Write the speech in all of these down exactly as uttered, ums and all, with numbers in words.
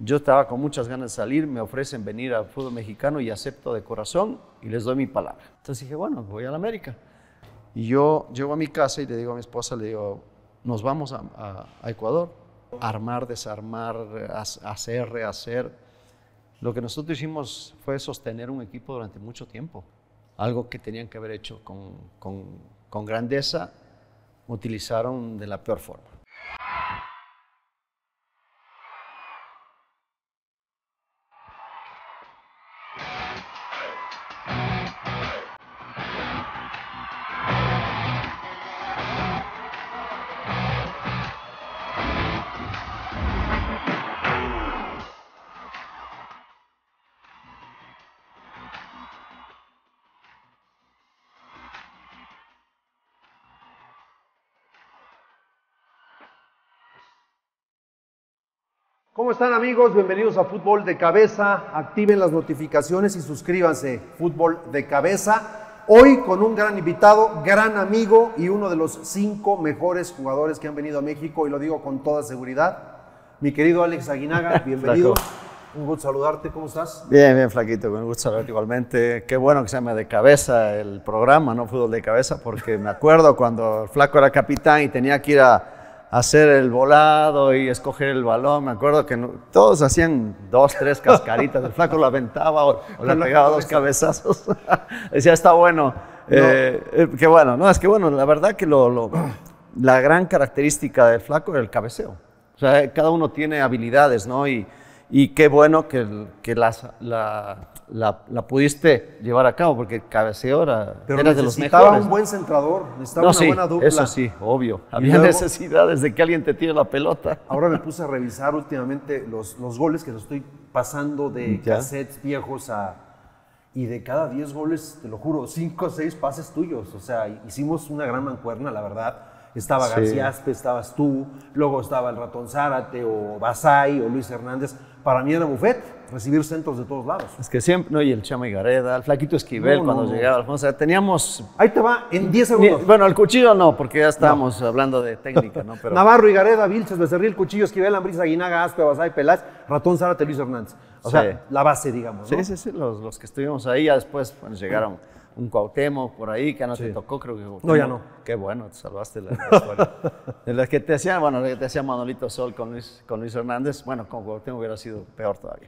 Yo estaba con muchas ganas de salir, me ofrecen venir al fútbol mexicano y acepto de corazón y les doy mi palabra. Entonces dije, bueno, voy a la América. Y yo llego a mi casa y le digo a mi esposa, le digo, nos vamos a, a, a Ecuador, armar, desarmar, hacer, rehacer. Lo que nosotros hicimos fue sostener un equipo durante mucho tiempo, algo que tenían que haber hecho con, con, con grandeza, utilizaron de la peor forma. ¿Cómo están, amigos? Bienvenidos a Fútbol de Cabeza. Activen las notificaciones y suscríbanse. Fútbol de Cabeza. Hoy con un gran invitado, gran amigo y uno de los cinco mejores jugadores que han venido a México, y lo digo con toda seguridad. Mi querido Alex Aguinaga, bienvenido. Un gusto saludarte, ¿cómo estás? Bien, bien, flaquito, con gusto saludarte igualmente. Qué bueno que se llame De Cabeza el programa, ¿no? Fútbol de Cabeza, porque me acuerdo cuando el flaco era capitán y tenía que ir a hacer el volado y escoger el balón. Me acuerdo que no, todos hacían dos, tres cascaritas, el flaco lo aventaba o, o le pegaba dos cabezazos. Decía, está bueno. No. Eh, eh, qué bueno, no, es que bueno, la verdad que lo, lo, la gran característica del flaco era el cabeceo. O sea, cada uno tiene habilidades, ¿no? Y, y qué bueno que, que las, la, la, la pudiste llevar a cabo, porque el cabeceo era, Pero era de los mejores. necesitaba un buen centrador, necesitaba no, una sí, buena dupla. Eso sí, obvio. Había luego, necesidades de que alguien te tire la pelota. Ahora me puse a revisar últimamente los, los goles que los estoy pasando de ¿Ya? cassettes viejos a... Y de cada diez goles, te lo juro, cinco o seis pases tuyos. O sea, hicimos una gran mancuerna, la verdad. Estaba Sí. García Aspe, estabas tú, luego estaba el Ratón Zárate, o Basay, o Luis Hernández. Para mí era buffet, recibir centros de todos lados. Es que siempre, no, y el Chama Gareda, el Flaquito Esquivel No, cuando no, no. llegaba. O sea, teníamos... Ahí te va, en diez Ni- segundos. bueno, el cuchillo no, porque ya estábamos no. hablando de técnica, ¿no? Pero, Navarro, Higareda, Vilches, Becerril, Cuchillo, Esquivel, Ambriz, Aguinaga, Aspe, Basay, Peláez, Ratón Zárate, Luis Hernández. O Sí. sea, la base, digamos, ¿no? sí, sí, sí, los, los que estuvimos ahí, ya después bueno, llegaron un Cuauhtémoc por ahí, que no Sí. te tocó, creo que No, ya no. Qué bueno, te salvaste la, la historia. De las que te hacían, bueno, de que te hacía Manolito Sol con Luis, con Luis Hernández, bueno, con Cuauhtémoc hubiera sido peor todavía.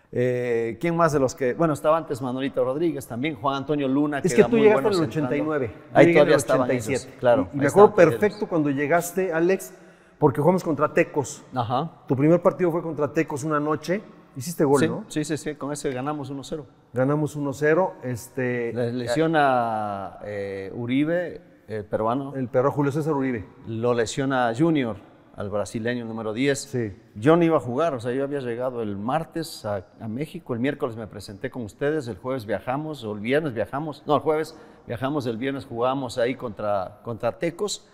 Eh, ¿Quién más de los que...? Bueno, estaba antes Manolito Rodríguez también, Juan Antonio Luna. Es que que era tú muy llegaste en bueno el ochenta y nueve. centrando. Yo Ahí llegué todavía en el estaban ochenta y siete. esos, claro. Y, y ahí me acuerdo estaban perfecto ellos. cuando llegaste, Alex, porque jugamos contra Tecos. Ajá. Tu primer partido fue contra Tecos una noche. Hiciste gol, Sí, ¿no? sí, sí, sí, con ese ganamos uno cero. Ganamos uno cero. Este, Le lesiona eh, Uribe, el peruano. el perro Julio César Uribe. Lo lesiona Junior, al brasileño número diez. Sí. Yo no iba a jugar, o sea, yo había llegado el martes a, a México, el miércoles me presenté con ustedes, el jueves viajamos, o el viernes viajamos, no, el jueves viajamos, el viernes jugamos ahí contra, contra Tecos,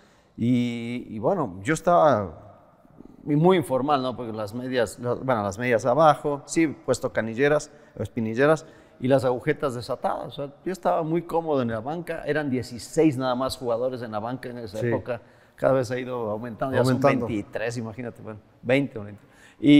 y, y bueno, yo estaba muy informal, ¿no? Porque las medias, bueno, las medias abajo, sí, puesto canilleras o espinilleras, y las agujetas desatadas. O sea, yo estaba muy cómodo en la banca, eran dieciséis nada más jugadores en la banca en esa Sí. época, cada vez ha ido aumentando, ya Aumentando. son veintitrés, imagínate, bueno, veinte o veinte.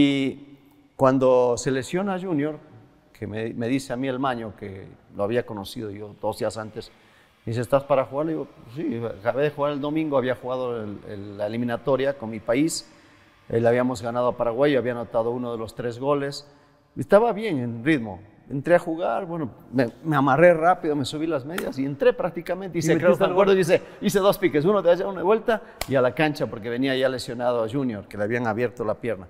Y cuando se lesiona a Junior, que me, me dice a mí el Maño, que lo había conocido yo dos días antes, me dice, ¿estás para jugar? Le digo, sí, acabé de jugar el domingo, había jugado el, el, la eliminatoria con mi país, eh, le habíamos ganado a Paraguay, yo había anotado uno de los tres goles, estaba bien en ritmo. Entré a jugar, bueno, me, me amarré rápido, me subí las medias y entré prácticamente. Hice, creo que me acuerdo, hice, hice dos piques, uno de allá, uno de vuelta y a la cancha porque venía ya lesionado a Junior, que le habían abierto la pierna.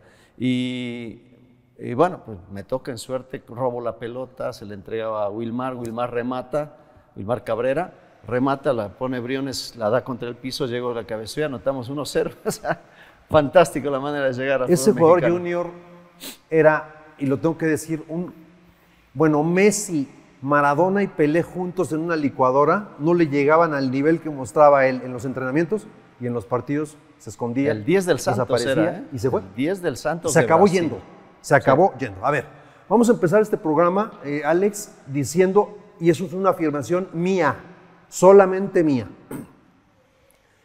Y, y bueno, pues me toca en suerte, robo la pelota, se le entregaba a Wilmar, Wilmar remata, Wilmar Cabrera, remata, la pone Briones, la da contra el piso, llegó a la cabecera, anotamos uno cero. O sea, fantástico la manera de llegar a Ese jugador mexicano. Junior era, y lo tengo que decir, un... Bueno, Messi, Maradona y Pelé juntos en una licuadora no le llegaban al nivel que mostraba él en los entrenamientos, y en los partidos se escondía. El diez del Santos desaparecía, era, ¿eh? y se fue. El diez del Santos Se de acabó Brasil. yendo, se acabó sí. yendo. A ver, vamos a empezar este programa, eh, Alex, diciendo, y eso es una afirmación mía, solamente mía.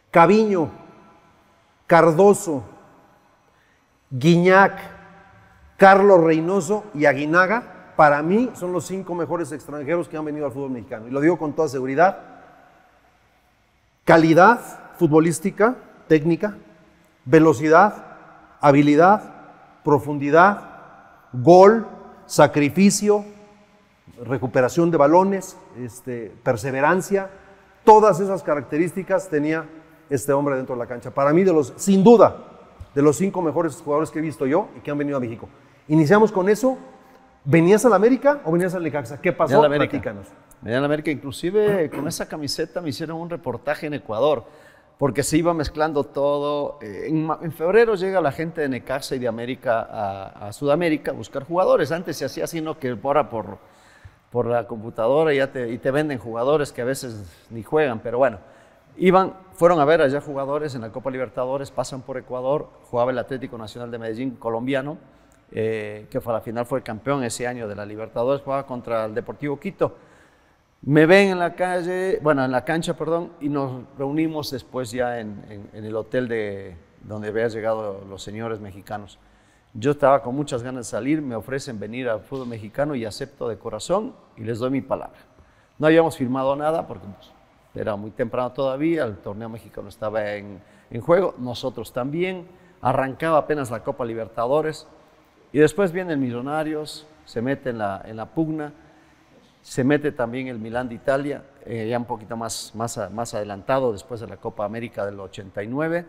Caviño, Cardoso, Guiñac, Carlos Reynoso y Aguinaga, para mí son los cinco mejores extranjeros que han venido al fútbol mexicano. Y lo digo con toda seguridad. Calidad futbolística, técnica, velocidad, habilidad, profundidad, gol, sacrificio, recuperación de balones, este, perseverancia. Todas esas características tenía este hombre dentro de la cancha. Para mí, de los, sin duda, de los cinco mejores jugadores que he visto yo y que han venido a México. Iniciamos con eso. ¿Venías a la América o venías al Necaxa? ¿Qué pasó? Platícanos. Venía a la América. Inclusive con esa camiseta me hicieron un reportaje en Ecuador, porque se iba mezclando todo. En, en febrero llega la gente de Necaxa y de América a, a Sudamérica a buscar jugadores. Antes se hacía así, no que ahora por, por la computadora ya te, y te venden jugadores que a veces ni juegan, pero bueno. Iban, fueron a ver allá jugadores en la Copa Libertadores, pasan por Ecuador, jugaba el Atlético Nacional de Medellín, colombiano, eh, que fue, a la final fue campeón ese año de la Libertadores, jugaba contra el Deportivo Quito. Me ven en la calle, bueno, en la cancha, perdón, y nos reunimos después ya en, en, en el hotel de donde habían llegado los señores mexicanos. Yo estaba con muchas ganas de salir, me ofrecen venir al fútbol mexicano y acepto de corazón y les doy mi palabra. No habíamos firmado nada porque pues, era muy temprano todavía, el torneo mexicano estaba en, en juego, nosotros también, arrancaba apenas la Copa Libertadores y después vienen Millonarios, se mete en la, en la pugna, se mete también el Milán de Italia, eh, ya un poquito más, más, más adelantado después de la Copa América del ochenta y nueve,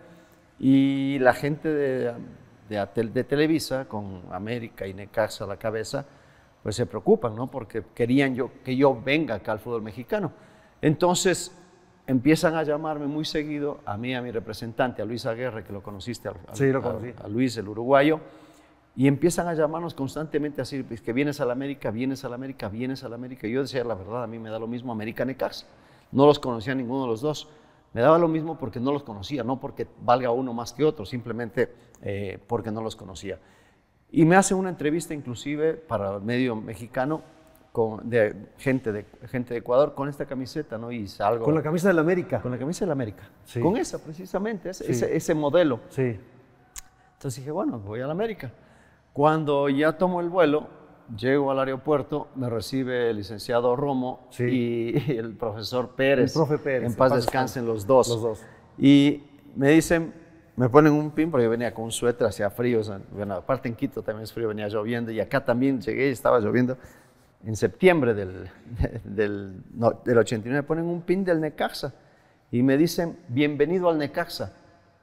y la gente de, de, de Televisa, con América y Necaxa a la cabeza, pues se preocupan, ¿no? Porque querían yo, que yo venga acá al fútbol mexicano. Entonces empiezan a llamarme muy seguido, a mí, a mi representante, a Luis Aguirre, que lo conociste, a, a, sí, lo conocí. a, a Luis, el uruguayo, y empiezan a llamarnos constantemente así, pues, que vienes a la América, vienes a la América, vienes a la América. Y yo decía, la verdad, a mí me da lo mismo América Necaxa. No los conocía ninguno de los dos. Me daba lo mismo porque no los conocía, no porque valga uno más que otro, simplemente eh, porque no los conocía. Y me hace una entrevista inclusive para el medio mexicano, con, de, gente de gente de Ecuador, con esta camiseta, ¿no? Y salgo. Con la camisa de la América. Con la camisa de la América. Sí. Con esa, precisamente, ese, Sí. ese, ese modelo. Sí. Entonces dije, bueno, voy a la América. Cuando ya tomo el vuelo, llego al aeropuerto, me recibe el licenciado Romo Sí. y el profesor Pérez. El profe Pérez. En paz descansen los dos. Los dos. Y me dicen, me ponen un pin porque yo venía con un suéter, hacía frío. O sea, bueno, aparte en Quito también es frío, venía lloviendo. Y acá también llegué y estaba lloviendo. En septiembre del, del, no, del ochenta y nueve ponen un pin del Necaxa y me dicen, bienvenido al Necaxa.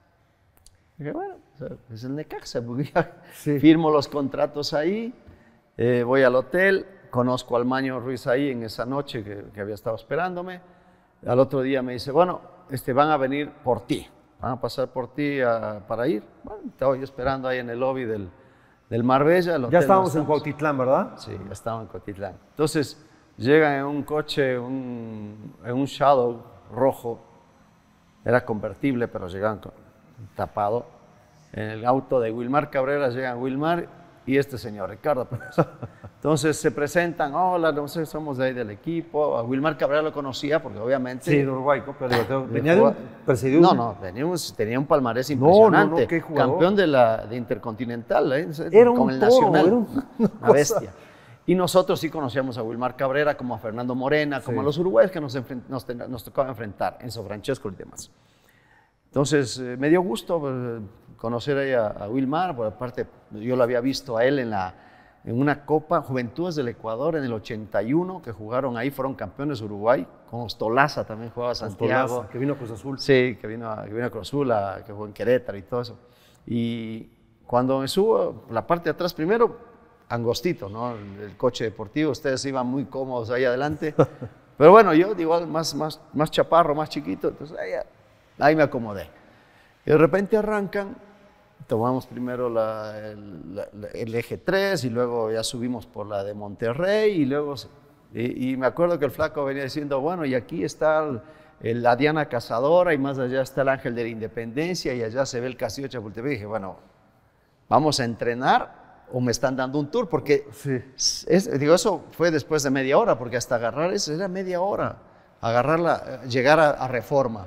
Y dije, bueno, es el Necaxa, porque ya Sí. firmo los contratos ahí, eh, voy al hotel, conozco al Maño Ruiz ahí en esa noche que, que había estado esperándome. Al otro día me dice, bueno, este, van a venir por ti, van a pasar por ti a, para ir. Bueno, estaba yo esperando ahí en el lobby del, del Marbella. El hotel Ya estábamos no en Cuautitlán, ¿verdad? Sí, ya estaba en Cuautitlán. Entonces, llegan en un coche, un, en un Shadow rojo, era convertible, pero llegaban con, tapado. En el auto de Wilmar Cabrera llegan Wilmar y este señor, Ricardo Pérez. Entonces se presentan, hola, no sé, somos de ahí del equipo. A Wilmar Cabrera lo conocía porque obviamente... Sí, en Uruguay, ¿no? Pero de venía de un, presidió No, un- no, teníamos, tenía un palmarés No, no, impresionante. no, qué jugador. Campeón de la de Intercontinental, ¿eh? Era un con el toro, Nacional. era un- Una cosa. bestia. Y nosotros sí conocíamos a Wilmar Cabrera, como a Fernando Morena, como Sí. a los uruguayos que nos, enfren- nos, ten- nos tocaba enfrentar, Enzo Francesco y demás. Entonces, eh, me dio gusto eh, conocer ahí a, a Wilmar, por aparte yo lo había visto a él en, la, en una Copa Juventudes del Ecuador en el ochenta y uno, que jugaron ahí, fueron campeones de Uruguay, con Ostolaza también jugaba Santiago. Ostolaza, que vino a Cruz Azul. Sí, que vino, a- que vino a Cruz Azul, a- que jugó en Querétaro y todo eso. Y cuando me subo, la parte de atrás primero, angostito, ¿no? El, el coche deportivo, ustedes iban muy cómodos ahí adelante. Pero bueno, yo igual más, más, más chaparro, más chiquito, entonces ahí, ahí me acomodé. Y de repente arrancan, tomamos primero la- el, la- la- el eje tres y luego ya subimos por la de Monterrey y luego... se- Y, y me acuerdo que el flaco venía diciendo, bueno, y aquí está el- el- la Diana Cazadora y más allá está el Ángel de la Independencia y allá se ve el Castillo de Chapultepec. Y dije, bueno, ¿vamos a entrenar o me están dando un tour? Porque, Sí. es- digo, eso fue después de media hora, porque hasta agarrar eso era media hora, agarrarla, llegar a, a Reforma.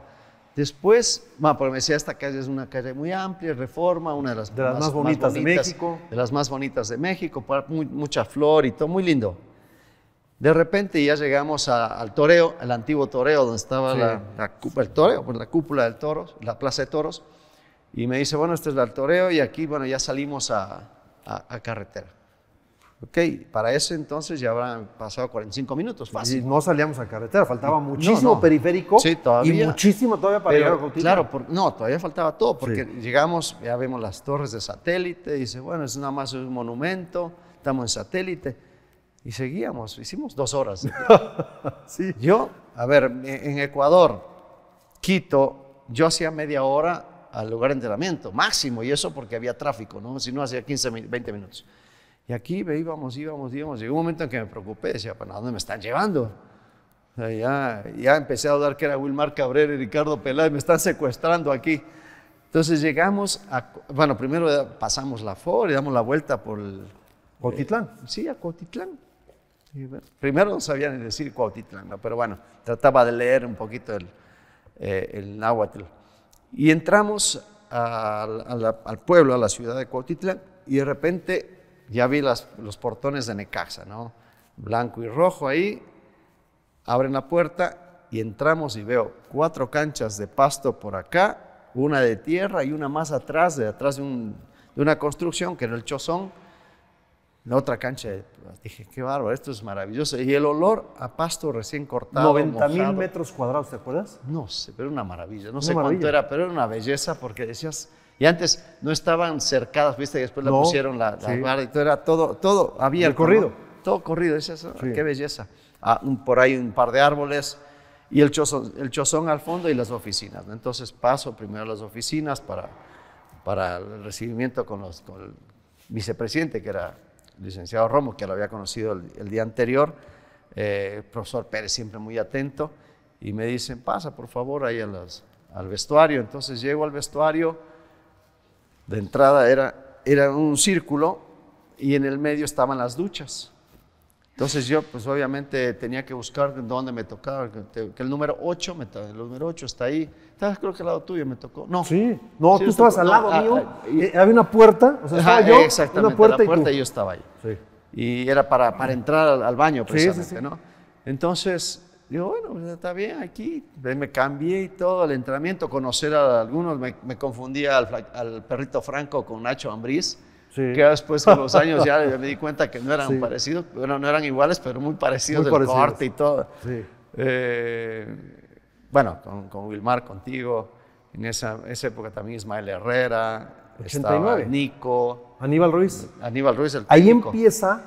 Después, bueno, porque me decía, esta calle es una calle muy amplia, Reforma, una de las, de las más, más, bonitas más bonitas de México. De las más bonitas de México, muy, mucha flor y todo, muy lindo. De repente ya llegamos a, al toreo, al antiguo toreo, donde estaba sí. la, la, el toreo, pues la cúpula del toro, la plaza de toros, y me dice, bueno, este es el toreo, y aquí, bueno, ya salimos a, a, a carretera. Ok, para eso entonces ya habrán pasado cuarenta y cinco minutos, fácil. Y no salíamos a carretera, faltaba muchísimo no, no. periférico sí, todavía, y muchísimo todavía para pero, llegar a Cuautitlán. Claro, por, no, todavía faltaba todo, porque sí. llegamos, ya vemos las torres de satélite, y dice, bueno, es nada más un monumento, estamos en satélite, y seguíamos, hicimos dos horas. sí. Yo, a ver, en Ecuador, Quito, yo hacía media hora al lugar de entrenamiento, máximo, y eso porque había tráfico, ¿no? Si no, hacía quince, veinte minutos. Y aquí íbamos, íbamos, íbamos. Llegó un momento en que me preocupé, decía, ¿para dónde me están llevando? O sea, ya, ya empecé a dudar que era Wilmar Cabrera y Ricardo Peláez, me están secuestrando aquí. Entonces llegamos a, bueno, primero pasamos la F O R y damos la vuelta por el... ¿Cuautitlán? Eh, sí, a Cuautitlán. Y, bueno, primero no sabía ni decir Cuautitlán, ¿no? Pero bueno, trataba de leer un poquito el, eh, el náhuatl. Y entramos a, a la, al pueblo, a la ciudad de Cuautitlán, y de repente... Ya vi las, los portones de Necaxa, ¿no? Blanco y rojo ahí, abren la puerta y entramos y veo cuatro canchas de pasto por acá, una de tierra y una más atrás, de atrás de, un, de una construcción que era el Chozón, la otra cancha. Dije, qué bárbaro, esto es maravilloso. Y el olor a pasto recién cortado, noventa mil metros cuadrados, ¿te acuerdas? No sé, pero era una maravilla. No una sé maravilla. cuánto era, pero era una belleza porque decías... Y antes no estaban cercadas, ¿viste? Y después no, la pusieron la, la sí. barra y todo, era todo, todo abierto. El corrido. ¿no? Todo corrido, decías, oh, sí. qué belleza. Ah, un, por ahí un par de árboles y el chozón, el chozón al fondo y las oficinas, ¿no? Entonces paso primero a las oficinas para, para el recibimiento con, los, con el vicepresidente, que era el licenciado Romo, que lo había conocido el, el día anterior, eh, el profesor Pérez siempre muy atento, y me dicen, pasa por favor ahí a las, al vestuario. Entonces llego al vestuario. De entrada era, era un círculo y en el medio estaban las duchas. Entonces yo, pues obviamente tenía que buscar dónde me tocaba, que, que el número ocho, me, el número ocho está ahí. Estaba, creo que al lado tuyo me tocó. No. Sí, no, sí, tú estabas tocó, al lado no, mío, ah, y, eh, había una puerta, o sea, estaba ajá, yo, exactamente, una puerta, la puerta y, y yo estaba ahí. Sí. Y era para, para entrar al, al baño, precisamente, sí, sí, sí. ¿no? Entonces... Digo, bueno, pues está bien aquí, me cambié y todo el entrenamiento, conocer a algunos, me, me confundía al, al perrito Franco con Nacho Ambriz, sí. que después con los años ya me di cuenta que no eran sí. parecidos, bueno, no eran iguales, pero muy parecidos muy del parecidos. corte y todo. Sí. Eh, bueno, con, con Wilmar, contigo, en esa, esa época también Ismael Herrera, ochenta y nueve. Estaba Nico. Aníbal Ruiz. Aníbal Ruiz, el Ahí técnico. empieza...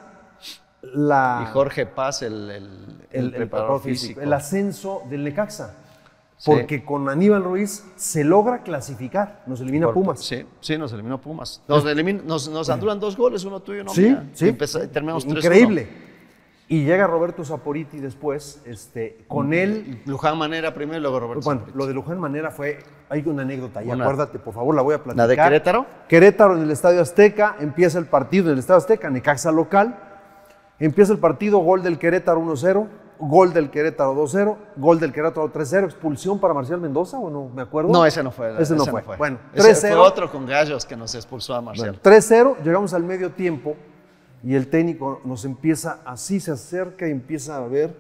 La, y Jorge Paz, el, el, el, el preparador físico. físico. El ascenso del Necaxa. Porque sí. con Aníbal Ruiz se logra clasificar. Nos elimina Por, Pumas. Sí, sí, nos eliminó Pumas. Nos, elimin, nos, nos anulan dos goles, uno tuyo y uno sí, mía. Sí, Empezó, terminamos increíble. tres uno. Y llega Roberto Saporiti después, este, con él... Luján Manera primero y luego Roberto Bueno, Saporiti. lo de Luján Manera fue... Hay una anécdota ahí, una, acuérdate, por favor, la voy a platicar. ¿La de Querétaro? Querétaro en el Estadio Azteca, empieza el partido en el Estadio Azteca, Necaxa local. Empieza el partido, gol del Querétaro uno cero, gol del Querétaro dos cero, gol del Querétaro tres cero, expulsión para Marcial Mendoza, ¿o no? ¿Me acuerdo? No, ese no fue. Ese, ese no, fue. no fue. Bueno, ese tres cero. Fue otro con Gallos que nos expulsó a Marcial. Bueno, tres cero, llegamos al medio tiempo y el técnico nos empieza, así se acerca y empieza a ver.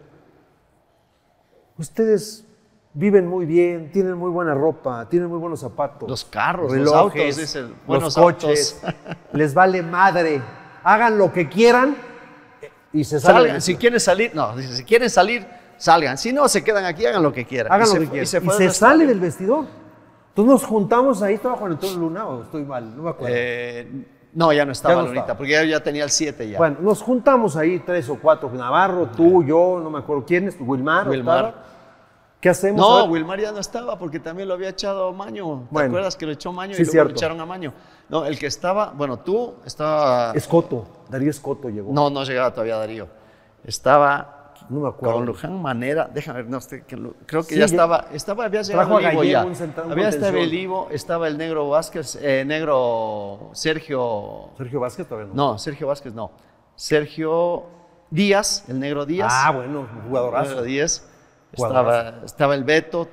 Ustedes viven muy bien, tienen muy buena ropa, tienen muy buenos zapatos. Los carros, relojes, los autos, dice, buenos los coches, autos. Les vale madre, hagan lo que quieran. Y se salen. Salgan, si quieren salir, no, dice, si quieren salir, salgan. Si no, se quedan aquí, hagan lo que quieran. Hagan y lo se, que quieran. Y se, y se sale del vestidor. Entonces nos juntamos ahí, estaba Juan Antonio Luna, o estoy mal, no me acuerdo. Eh, no, ya no estaba ya no Lunita, estaba. porque ya, ya tenía el siete ya. Bueno, nos juntamos ahí tres o cuatro, Navarro, tú, yo, no me acuerdo quién es, Wilmar. Wilmar. ¿Qué hacemos? No, Wilmar ya no estaba porque también lo había echado Maño. ¿Te bueno, acuerdas que lo echó Maño sí, y luego cierto. lo echaron a Maño? No, el que estaba, bueno, tú estaba... Escoto, Darío Escoto llegó. No, no llegaba todavía Darío. Estaba no me acuerdo. con Luján Manera, déjame ver, no sé, que lo, creo que sí, ya estaba, estaba, había llegado el Ivo ya. Un central, había estado el Ivo, estaba el Negro Vázquez, eh, Negro Sergio... Sergio Vázquez todavía no. No, Sergio Vázquez no. Sergio Díaz, el Negro Díaz. Ah, bueno, jugadorazo. Negro Díaz. Estaba, estaba el Beto,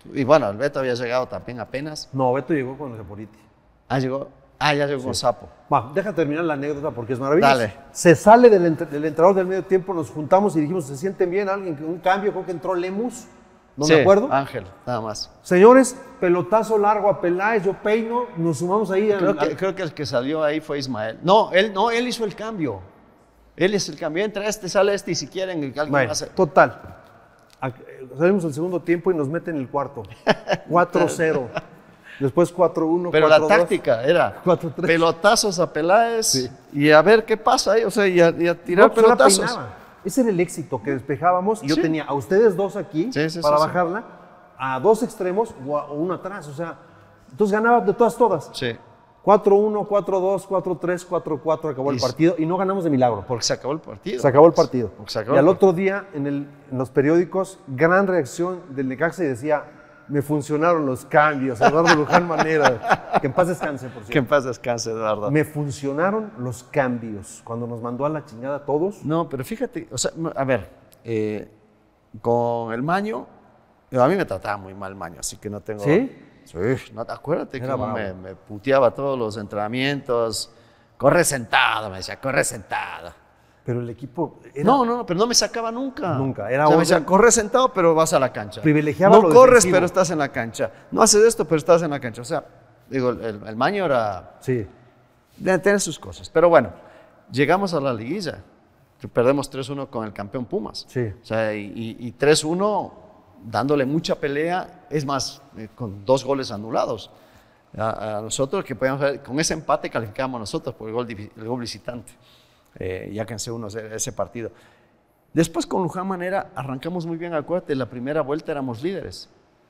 Y bueno, el Beto había llegado también apenas. No, Beto llegó con Saporiti. Ah, llegó. Ah, ya llegó Sí. con Sapo. Va, deja terminar la anécdota porque es maravilloso. Dale. Se sale del, entre- del entrenador del medio tiempo, nos juntamos y dijimos, ¿se sienten bien? ¿Alguien? Un cambio, creo que entró Lemus, no Sí, me acuerdo. Ángel, nada más. Señores, pelotazo largo a Peláez, yo peino, nos sumamos ahí. al- Creo que, al- creo que el que salió ahí fue Ismael. No, él, no, él hizo el cambio. Él es el cambio. Entra este, sale este y si quieren, alguien Bueno, más. total. Ac- Salimos al segundo tiempo y nos meten el cuarto. cuatro cero. Después cuatro uno. Pero la táctica era cuatro tres. pelotazos a Peláez Sí. y a ver qué pasa ahí. O sea, y a, y a tirar No, pues ahora pelotazos. peinaba. Ese era el éxito, que despejábamos y yo Sí. tenía a ustedes dos aquí Sí, sí, para sí, sí. bajarla, a dos extremos o, a- o uno atrás. O sea, entonces ganaba de todas, todas. Sí, cuatro uno, cuatro dos, cuatro tres, cuatro cuatro, acabó el Y- partido y no ganamos de milagro. porque se acabó el partido. Se acabó el partido. Porque se acabó Y el al partido. otro día, en, el- en los periódicos, gran reacción del Necaxa y decía, me funcionaron los cambios. Eduardo Luján Manera, que en paz descanse, por Que en cierto. paz descanse, Eduardo. Me funcionaron los cambios. Cuando nos mandó a la chingada a todos. No, pero fíjate, o sea, a ver, eh, con el Maño, a mí me trataba muy mal Maño, así que no tengo... ¿Sí? Sí, no, acuérdate Era cómo me, bravo. me puteaba todos los entrenamientos. Corre sentado, me decía, corre sentado. Pero el equipo era No, no, no, pero no me sacaba nunca. Nunca, era o sea, me orden- decía, corre sentado, pero vas a la cancha. Privilegiaba No lo corres, defensivo. pero estás en la cancha. No haces esto, pero estás en la cancha. O sea, digo, el, el Maño era... Sí. Debe tener sus cosas. Pero bueno, llegamos a la liguilla. Que perdemos tres uno con el campeón Pumas. Sí. O sea, y, y- y tres uno dándole mucha pelea, es más, eh, con dos goles anulados. A, a nosotros, que podíamos ver, con ese empate calificábamos nosotros por el gol, divi- el gol visitante, eh, ya que en C uno ese, ese partido. Después con Luján Manera arrancamos muy bien, acuérdate, la primera vuelta éramos líderes.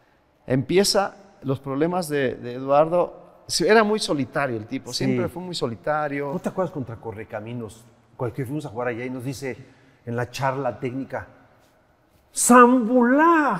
Empieza los problemas de, de Eduardo, sí, era muy solitario el tipo, Sí. siempre fue muy solitario. ¿No te acuerdas contra Correcaminos? Cualquier fuimos a jugar allá y nos dice en la charla técnica, ¡Zambulá!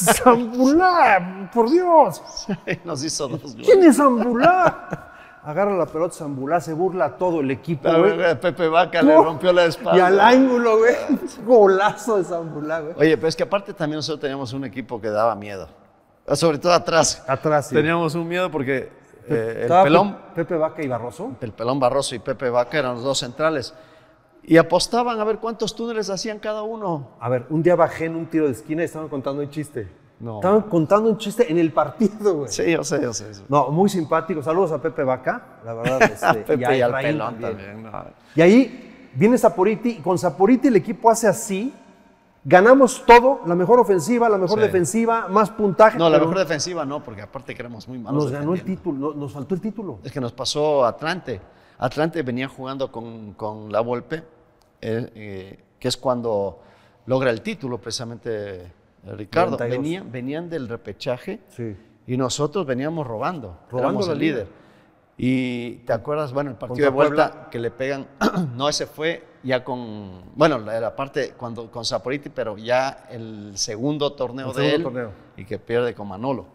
¡Zambulá! ¡Por Dios! Nos hizo dos goles. ¿Quién es Zambulá? Agarra la pelota Zambulá, se burla a todo el equipo, A güey. ver, Pepe Vaca le rompió la espalda. Y al ángulo, güey. Golazo de Zambulá, güey. Oye, pero es que aparte también nosotros teníamos un equipo que daba miedo. Sobre todo atrás. Atrás, sí. Teníamos un miedo porque eh, el, Estaba pelón, Pe- Pepe Vaca y Barroso. el pelón Barroso y Pepe Vaca eran los dos centrales. Y apostaban a ver cuántos túneles hacían cada uno. A ver, un día bajé en un tiro de esquina y estaban contando un chiste. No. Estaban contando un chiste en el partido, güey. Sí, yo sé, yo sé. yo sé. No, muy simpático. Saludos a Pepe Vaca, la verdad. Este, A Pepe y, a al Efraín pelón también. no. Y ahí viene Saporiti y con Saporiti el equipo hace así. Ganamos todo, la mejor ofensiva, la mejor Sí. defensiva, más puntaje. No, la pero mejor defensiva no, porque aparte que éramos muy malos nos ganó el defendiendo. título, no- nos faltó el título. Es que nos pasó Atlante. Atlante venía jugando con, con la Volpe, eh, eh, que es cuando logra el título precisamente eh, Ricardo. noventa y dos. Venían, venían del repechaje Sí. y nosotros veníamos robando. Robando éramos la el liga. líder. Y te acuerdas, bueno, el partido Contra de vuelta Puebla. que le pegan, no, ese fue ya con, bueno, la, la parte cuando, con Saporiti, pero ya el segundo torneo El de segundo él torneo. y que pierde con Manolo.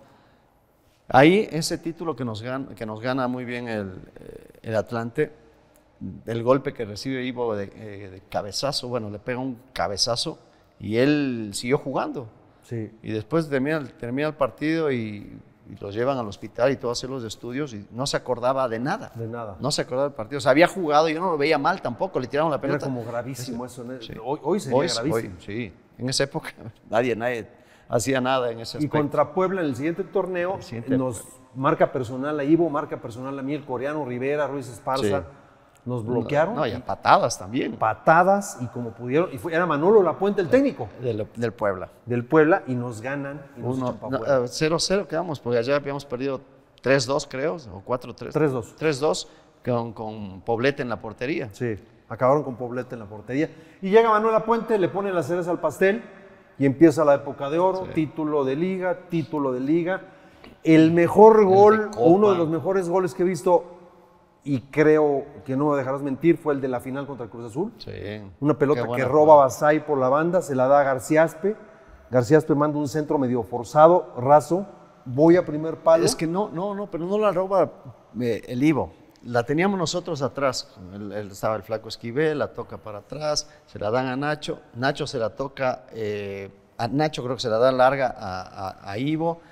Ahí ese título que nos gana, que nos gana muy bien el, eh, el Atlante, el golpe que recibe Ivo de, eh, de cabezazo, bueno, le pega un cabezazo y él siguió jugando. Sí. Y después termina, termina el partido y, y los llevan al hospital y todo a hacer los estudios y no se acordaba de nada. De nada. No se acordaba del partido. O sea, había jugado y yo no lo veía mal tampoco, le tiraron la Era pelota. como gravísimo eso. ¿no? Sí. Hoy, hoy sería Hoy, gravísimo. hoy, sí. En esa época nadie, nadie hacía nada en ese Y aspecto. contra Puebla en el siguiente torneo El siguiente- nos marca personal a Ivo, marca personal a mí, el coreano Rivera, Ruiz Esparza. Sí. Nos bloquearon. No, y a patadas también. Patadas y como pudieron. Y fue, era Manolo Lapuente el técnico Del, del Puebla. del Puebla y nos ganan y nos Uno, echan pa' no, fuera. eh, cero cero quedamos, porque allá habíamos perdido tres dos, creo, o cuatro tres. tres dos. tres dos con, con Poblete en la portería. Sí, acabaron con Poblete en la portería. Y llega Manuel Lapuente, le pone las cerezas al pastel y empieza la época de oro, Sí. título de liga, título de liga. El mejor gol, Copa. o uno de los mejores goles que he visto, y creo que no me dejarás mentir, fue el de la final contra el Cruz Azul. Sí. Una pelota Qué que buena roba jugada. Basay por la banda, se la da a Garciaspe. Garciaspe manda un centro medio forzado, raso, voy a primer palo. Es que no, no, no, pero no la roba eh, el Ivo. La teníamos nosotros atrás. El- el- estaba el flaco Esquivel, la toca para atrás, se la dan a Nacho. Nacho se la toca, eh, a Nacho creo que se la da larga a, a- a Ivo.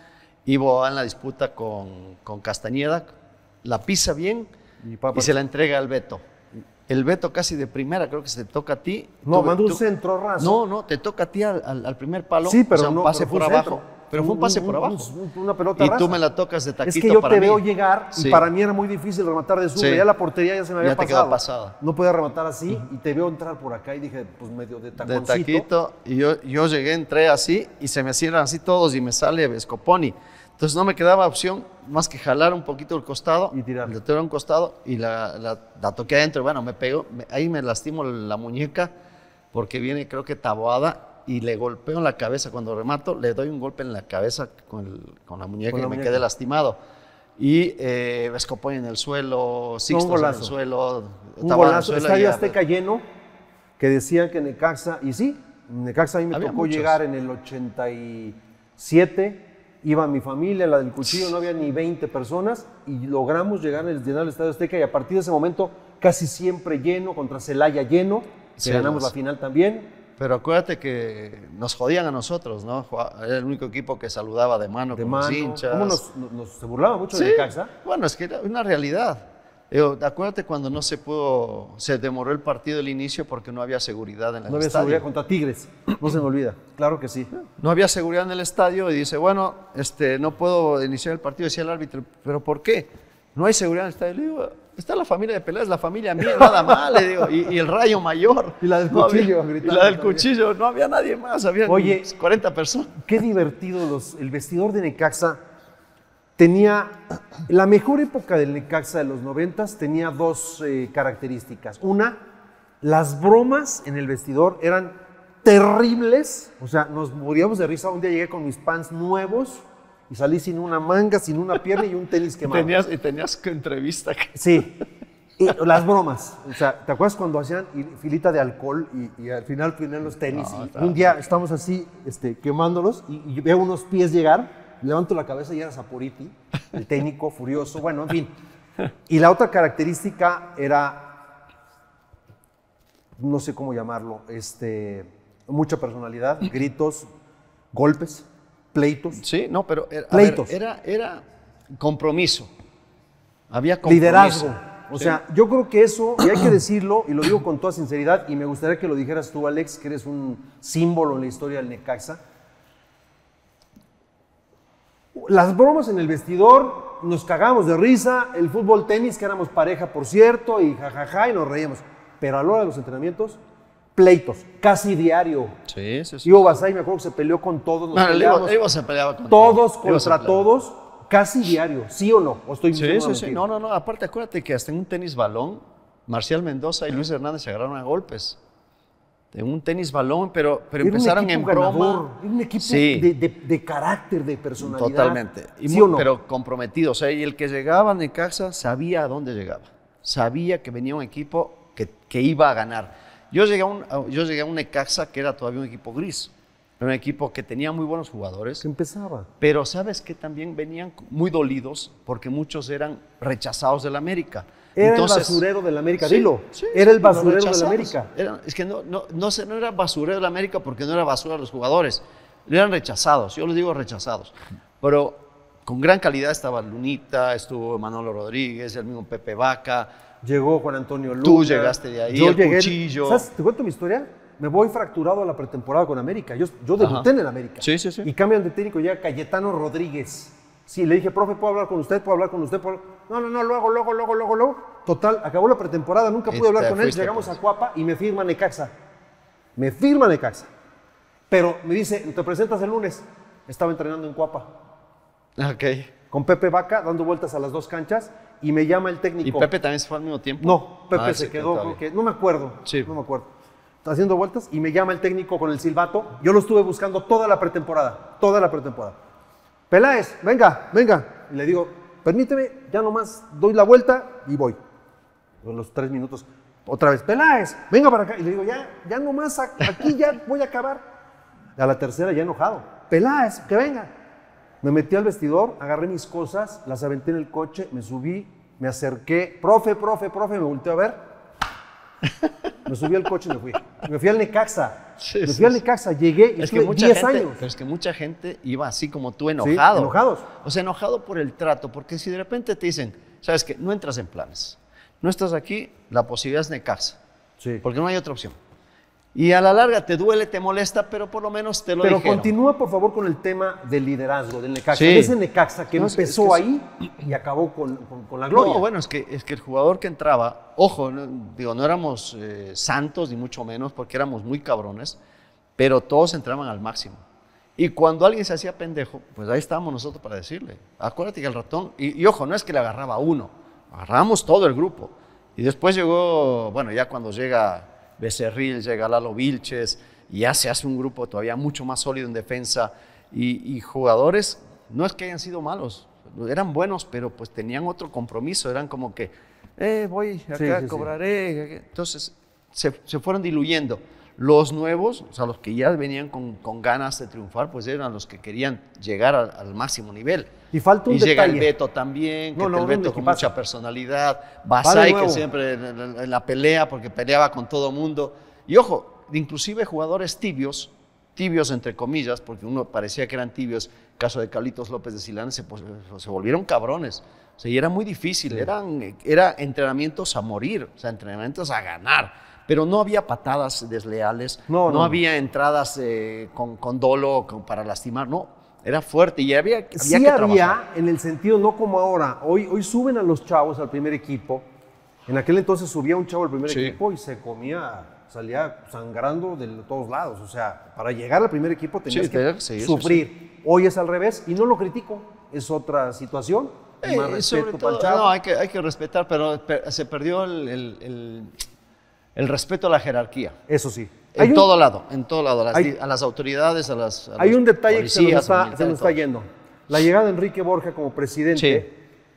Ivo va en la disputa con, con Castañeda, la pisa bien Y, y, papá, se la entrega al Beto. El Beto casi de primera, creo que se te toca a ti. No, Tú- mandó un tú- centro raso. No, no, te toca a ti al, al- al primer palo. Sí, pero o sea, un no, pase pero fue por un abajo. centro. Pero fue un pase por Un- abajo. un- Una pelota Y rasa. tú me la tocas de taquito Es que yo para te mí. veo llegar y Sí. para mí era muy difícil rematar de zurda. Sí. Ya la portería ya se me había Ya te pasado. quedó pasada. No podía rematar así y te veo entrar por acá y dije, pues medio de De taconcito. taquito. Y yo, yo llegué, entré así y se me cierran así todos y me sale Scoponi. Entonces no me quedaba opción más que jalar un poquito el costado. Y tirar. Le tiré un costado y la, la, la toqué adentro. Bueno, me pegó. me- ahí me lastimo la muñeca porque viene creo que taboada y le golpeo en la cabeza. Cuando remato, le doy un golpe en la cabeza con, el- con la muñeca Con y la me muñeca. quedé lastimado. Y eh, Scoponi en el suelo, Sixtos en el golazo. suelo, Un Taboada en el golazo, suelo y Estadio ya- Azteca lleno, que decían que Necaxa, y sí, Necaxa a mí me Había tocó muchos. llegar en el ochenta y siete, iba mi familia, la del cuchillo, no había ni veinte personas, y logramos llegar a llenar el Estadio Azteca, y a partir de ese momento casi siempre lleno, contra Celaya lleno, que Sí, ganamos los- la final también. Pero acuérdate que nos jodían a nosotros, ¿no? Jua- Era el único equipo que saludaba de mano De con mano. los hinchas. ¿Cómo nos, nos- nos- se burlaba mucho Sí, de Necaxa? bueno, es que era una realidad. Digo, acuérdate cuando no se pudo, se demoró el partido al inicio porque no había seguridad en el No había estadio. seguridad contra Tigres, no se me olvida, claro que sí. No había seguridad en el estadio y dice, bueno, este, no puedo iniciar el partido, decía el árbitro, ¿pero por qué? No hay seguridad en el estadio. Le digo, está la familia de Pelé, es la familia mía, nada más, le digo, y, y el Rayo Mayor. Y la del No había- cuchillo, y gritando la del también. cuchillo, no había nadie más, había Oye, cuarenta personas. Qué divertido, los, el vestidor de Necaxa tenía, la mejor época del Necaxa de los noventas tenía dos eh, características. Una, las bromas en el vestidor eran terribles, o sea, nos moríamos de risa. Un día llegué con mis pants nuevos y salí sin una manga, sin una pierna y un tenis quemado. Tenías, y tenías que entrevista. Sí, y las bromas, o sea, ¿te acuerdas cuando hacían y- filita de alcohol y, y al final ponían los tenis? No, y estaba- un día estamos así, este, quemándolos y, y veo unos pies llegar, levanto la cabeza y era Saporiti, el técnico furioso, bueno, en fin. Y la otra característica era, no sé cómo llamarlo, este, mucha personalidad, gritos, golpes, pleitos, Sí, no, pero era, a Pleitos. ver, era, era compromiso. Había compromiso. liderazgo. O Sí. sea, yo creo que eso, y hay que decirlo, y lo digo con toda sinceridad, y me gustaría que lo dijeras tú, Alex, que eres un símbolo en la historia del Necaxa. Las bromas en el vestidor, nos cagamos de risa, el fútbol tenis, que éramos pareja, por cierto, y jajaja, y nos reíamos. Pero a la hora de los entrenamientos, pleitos, casi diario. Sí, sí, sí. Ivo Basay, me acuerdo que se peleó con todos, nos Bueno, el peleábamos, Ivo- Ivo se peleaba con todos todo. Ivo se contra peleaba. todos, casi diario, ¿sí o no? ¿O estoy Sí, diciendo sí, una sí. mentira? No, no, no. Aparte, acuérdate que hasta en un tenis balón, Marcial Mendoza y Luis Hernández se agarraron a golpes. En un tenis balón, pero, pero Era un empezaron en equipo ganador, broma. era un equipo Sí. de, de- de carácter, de personalidad. Totalmente. Y ¿Sí muy- o no? Pero comprometido. O sea, y el que llegaba a Necaxa sabía a dónde llegaba. Sabía que venía un equipo que, que iba a ganar. Yo llegué a, un, a- yo llegué a un Necaxa que era todavía un equipo gris. Era un equipo que tenía muy buenos jugadores. Que empezaba. Pero sabes que también venían muy dolidos porque muchos eran rechazados del América. Era Entonces, el basurero del América, sí, dilo. sí, era el los basurero del rechazados. América. Eran- es que no, no, no, se- no era basurero del América porque no era basura de los jugadores. Eran rechazados, yo les digo rechazados. Pero con gran calidad estaba Lunita, estuvo Manolo Rodríguez, el mismo Pepe Vaca. Llegó Juan Antonio Luna. Tú llegaste de ahí, Yo el llegué. Cuchillo. ¿Sabes? ¿Te cuento mi historia? Me voy fracturado a la pretemporada con América. Yo, yo debuté Ajá. en el América. Sí, sí, sí. Y cambian de técnico, llega Cayetano Rodríguez. Sí, le dije, profe, ¿puedo hablar con usted? ¿Puedo hablar con usted? ¿Puedo-?" No, no, no, luego, luego, luego, luego, luego. Total, acabó la pretemporada, nunca Y pude hablar te con él. fuiste, Llegamos pues. a Cuapa y me firma Necaxa. Me firma Necaxa. Pero me dice, te presentas el lunes. Estaba entrenando en Cuapa Ok. con Pepe Vaca, dando vueltas a las dos canchas, y me llama el ¿Y técnico. Pepe también se fue al mismo tiempo? No, Pepe Ah, se sí, quedó, está creo bien. que, no me acuerdo, Sí. no me acuerdo. Está haciendo vueltas y me llama el técnico con el silbato. Yo lo estuve buscando toda la pretemporada, toda la pretemporada. Peláez, venga, venga. Y le digo, permíteme, ya nomás doy la vuelta y voy. En los tres minutos, otra vez, Peláez, venga para acá. Y le digo, ya, ya nomás a- aquí ya voy a acabar. A la tercera ya enojado, Peláez, que venga. Me metí al vestidor, agarré mis cosas, las aventé en el coche, me subí, me acerqué, profe, profe, profe, me volteó a ver. Me subí al coche y me fui. Me fui al Necaxa. Sí, me sí, fui al sí. Necaxa, llegué y Es que estuve mucha diez gente, años. pero es que mucha gente iba así como tú, Sí, enojado. enojados. O sea, enojado por el trato, porque si de repente te dicen, sabes que no entras en planes, no estás aquí, la posibilidad es Necaxa, Sí. porque no hay otra opción. Y a la larga te duele, te molesta, pero por lo menos te lo Pero dijeron. continúa, por favor, con el tema del liderazgo del Necaxa. Sí. Ese Necaxa que No, es que- empezó es que ahí y acabó con, con- con la gloria. No, bueno, es que, es que el jugador que entraba, ojo, no, digo, no éramos eh, santos ni mucho menos, porque éramos muy cabrones, pero todos entraban al máximo. Y cuando alguien se hacía pendejo, pues ahí estábamos nosotros para decirle, acuérdate que el ratón, y, y ojo, no es que le agarraba a uno, agarrábamos todo el grupo. Y después llegó, bueno, ya cuando llega Becerril, llega Lalo Vilches, y ya se hace un grupo todavía mucho más sólido en defensa, y, y jugadores, no es que hayan sido malos, eran buenos, pero pues tenían otro compromiso, eran como que, eh, voy acá, Sí, sí, sí. cobraré, entonces se, se fueron diluyendo. Los nuevos, o sea, los que ya venían con, con ganas de triunfar, pues eran los que querían llegar al, al máximo nivel. Y falta un y llega el detalle. Beto también, que No, no, el un Beto con equipazo. mucha personalidad, Va de Basay nuevo. que siempre en, en- en la pelea, porque peleaba con todo mundo. Y ojo, inclusive jugadores tibios, tibios entre comillas, porque uno parecía que eran tibios, caso de Carlitos López de Silán, se, pues, se volvieron cabrones. O sea, y era muy difícil, Sí. eran, era entrenamientos a morir, o sea, entrenamientos a ganar. Pero no había patadas desleales, No, no, no. había entradas eh, con, con dolo con- para lastimar, no, era fuerte y había, había Sí que había, trabajar. en el sentido, no como ahora. Hoy, hoy suben a los chavos al primer equipo. En aquel entonces subía un chavo al primer Sí. equipo y se comía, salía sangrando de todos lados. O sea, para llegar al primer equipo tenías Sí, que tenía que seguir, sí, sufrir. Hoy es al revés y no lo critico. Es otra situación. Eh, Más y sobre respeto todo, para el chavo. no, hay que, hay que respetar, pero per- se perdió el, el- el- el respeto a la jerarquía. Eso sí. En Hay un- todo lado, en todo lado, a las, hay- di- a las autoridades, a las a Hay los un detalle que se nos policías, está, militares, se nos está todo. yendo. La llegada de Enrique Borja como presidente Sí.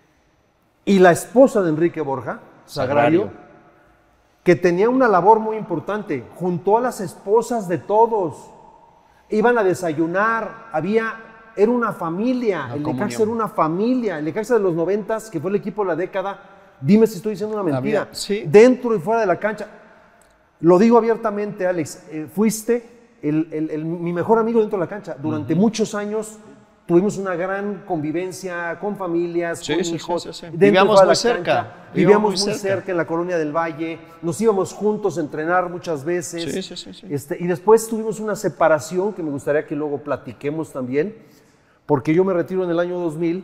y la esposa de Enrique Borja, Sagrario, Sagrario. que tenía una labor muy importante, juntó a las esposas de todos, iban a desayunar, había, era una familia, Una el comunión. Necaxa era una familia, el Necaxa de los noventas, que fue el equipo de la década, dime si estoy diciendo una mentira, Había- sí. dentro y fuera de la cancha. Lo digo abiertamente, Alex, eh, fuiste el- el- el- mi mejor amigo dentro de la cancha. Durante muchos años tuvimos una gran convivencia con familias, Sí, con sí, sí, hijos. sí, sí. dentro y Vivíamos fuera de muy la cerca, cancha. vivíamos Vivíamos muy muy cerca. cerca en la colonia del Valle. Nos íbamos juntos a entrenar muchas veces. Sí, sí, sí, sí. Este, y después tuvimos una separación que me gustaría que luego platiquemos también, porque yo me retiro en el año dos mil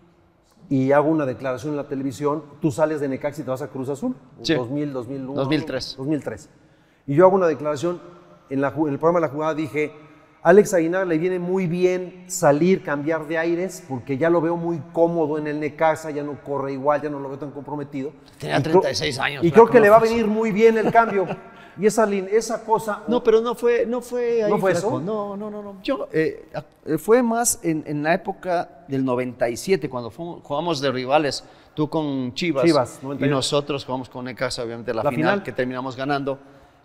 y hago una declaración en la televisión. Tú sales de Necaxa y te vas a Cruz Azul. Sí. dos mil, dos mil uno, dos mil tres. dos mil tres. Y yo hago una declaración en, la ju- en el programa de La Jugada, dije, Alex Aguinaga le viene muy bien salir, cambiar de aires, porque ya lo veo muy cómodo en el Necaxa, ya no corre igual, ya no lo veo tan comprometido. Tenía Y creo- treinta y seis años, Y flaco, creo que no le va a fue- venir muy bien el cambio. Y esa, lin- esa cosa... No, pero no fue, no fue ahí, ¿No fue flaco. eso? No, no, no, no. Yo, eh, eh, fue más en, en la época del noventa y siete, cuando fuimos- jugamos de rivales, tú con Chivas, Chivas, y noventa y ocho. nosotros jugamos con Necaxa, obviamente la, La final, final. que terminamos ganando.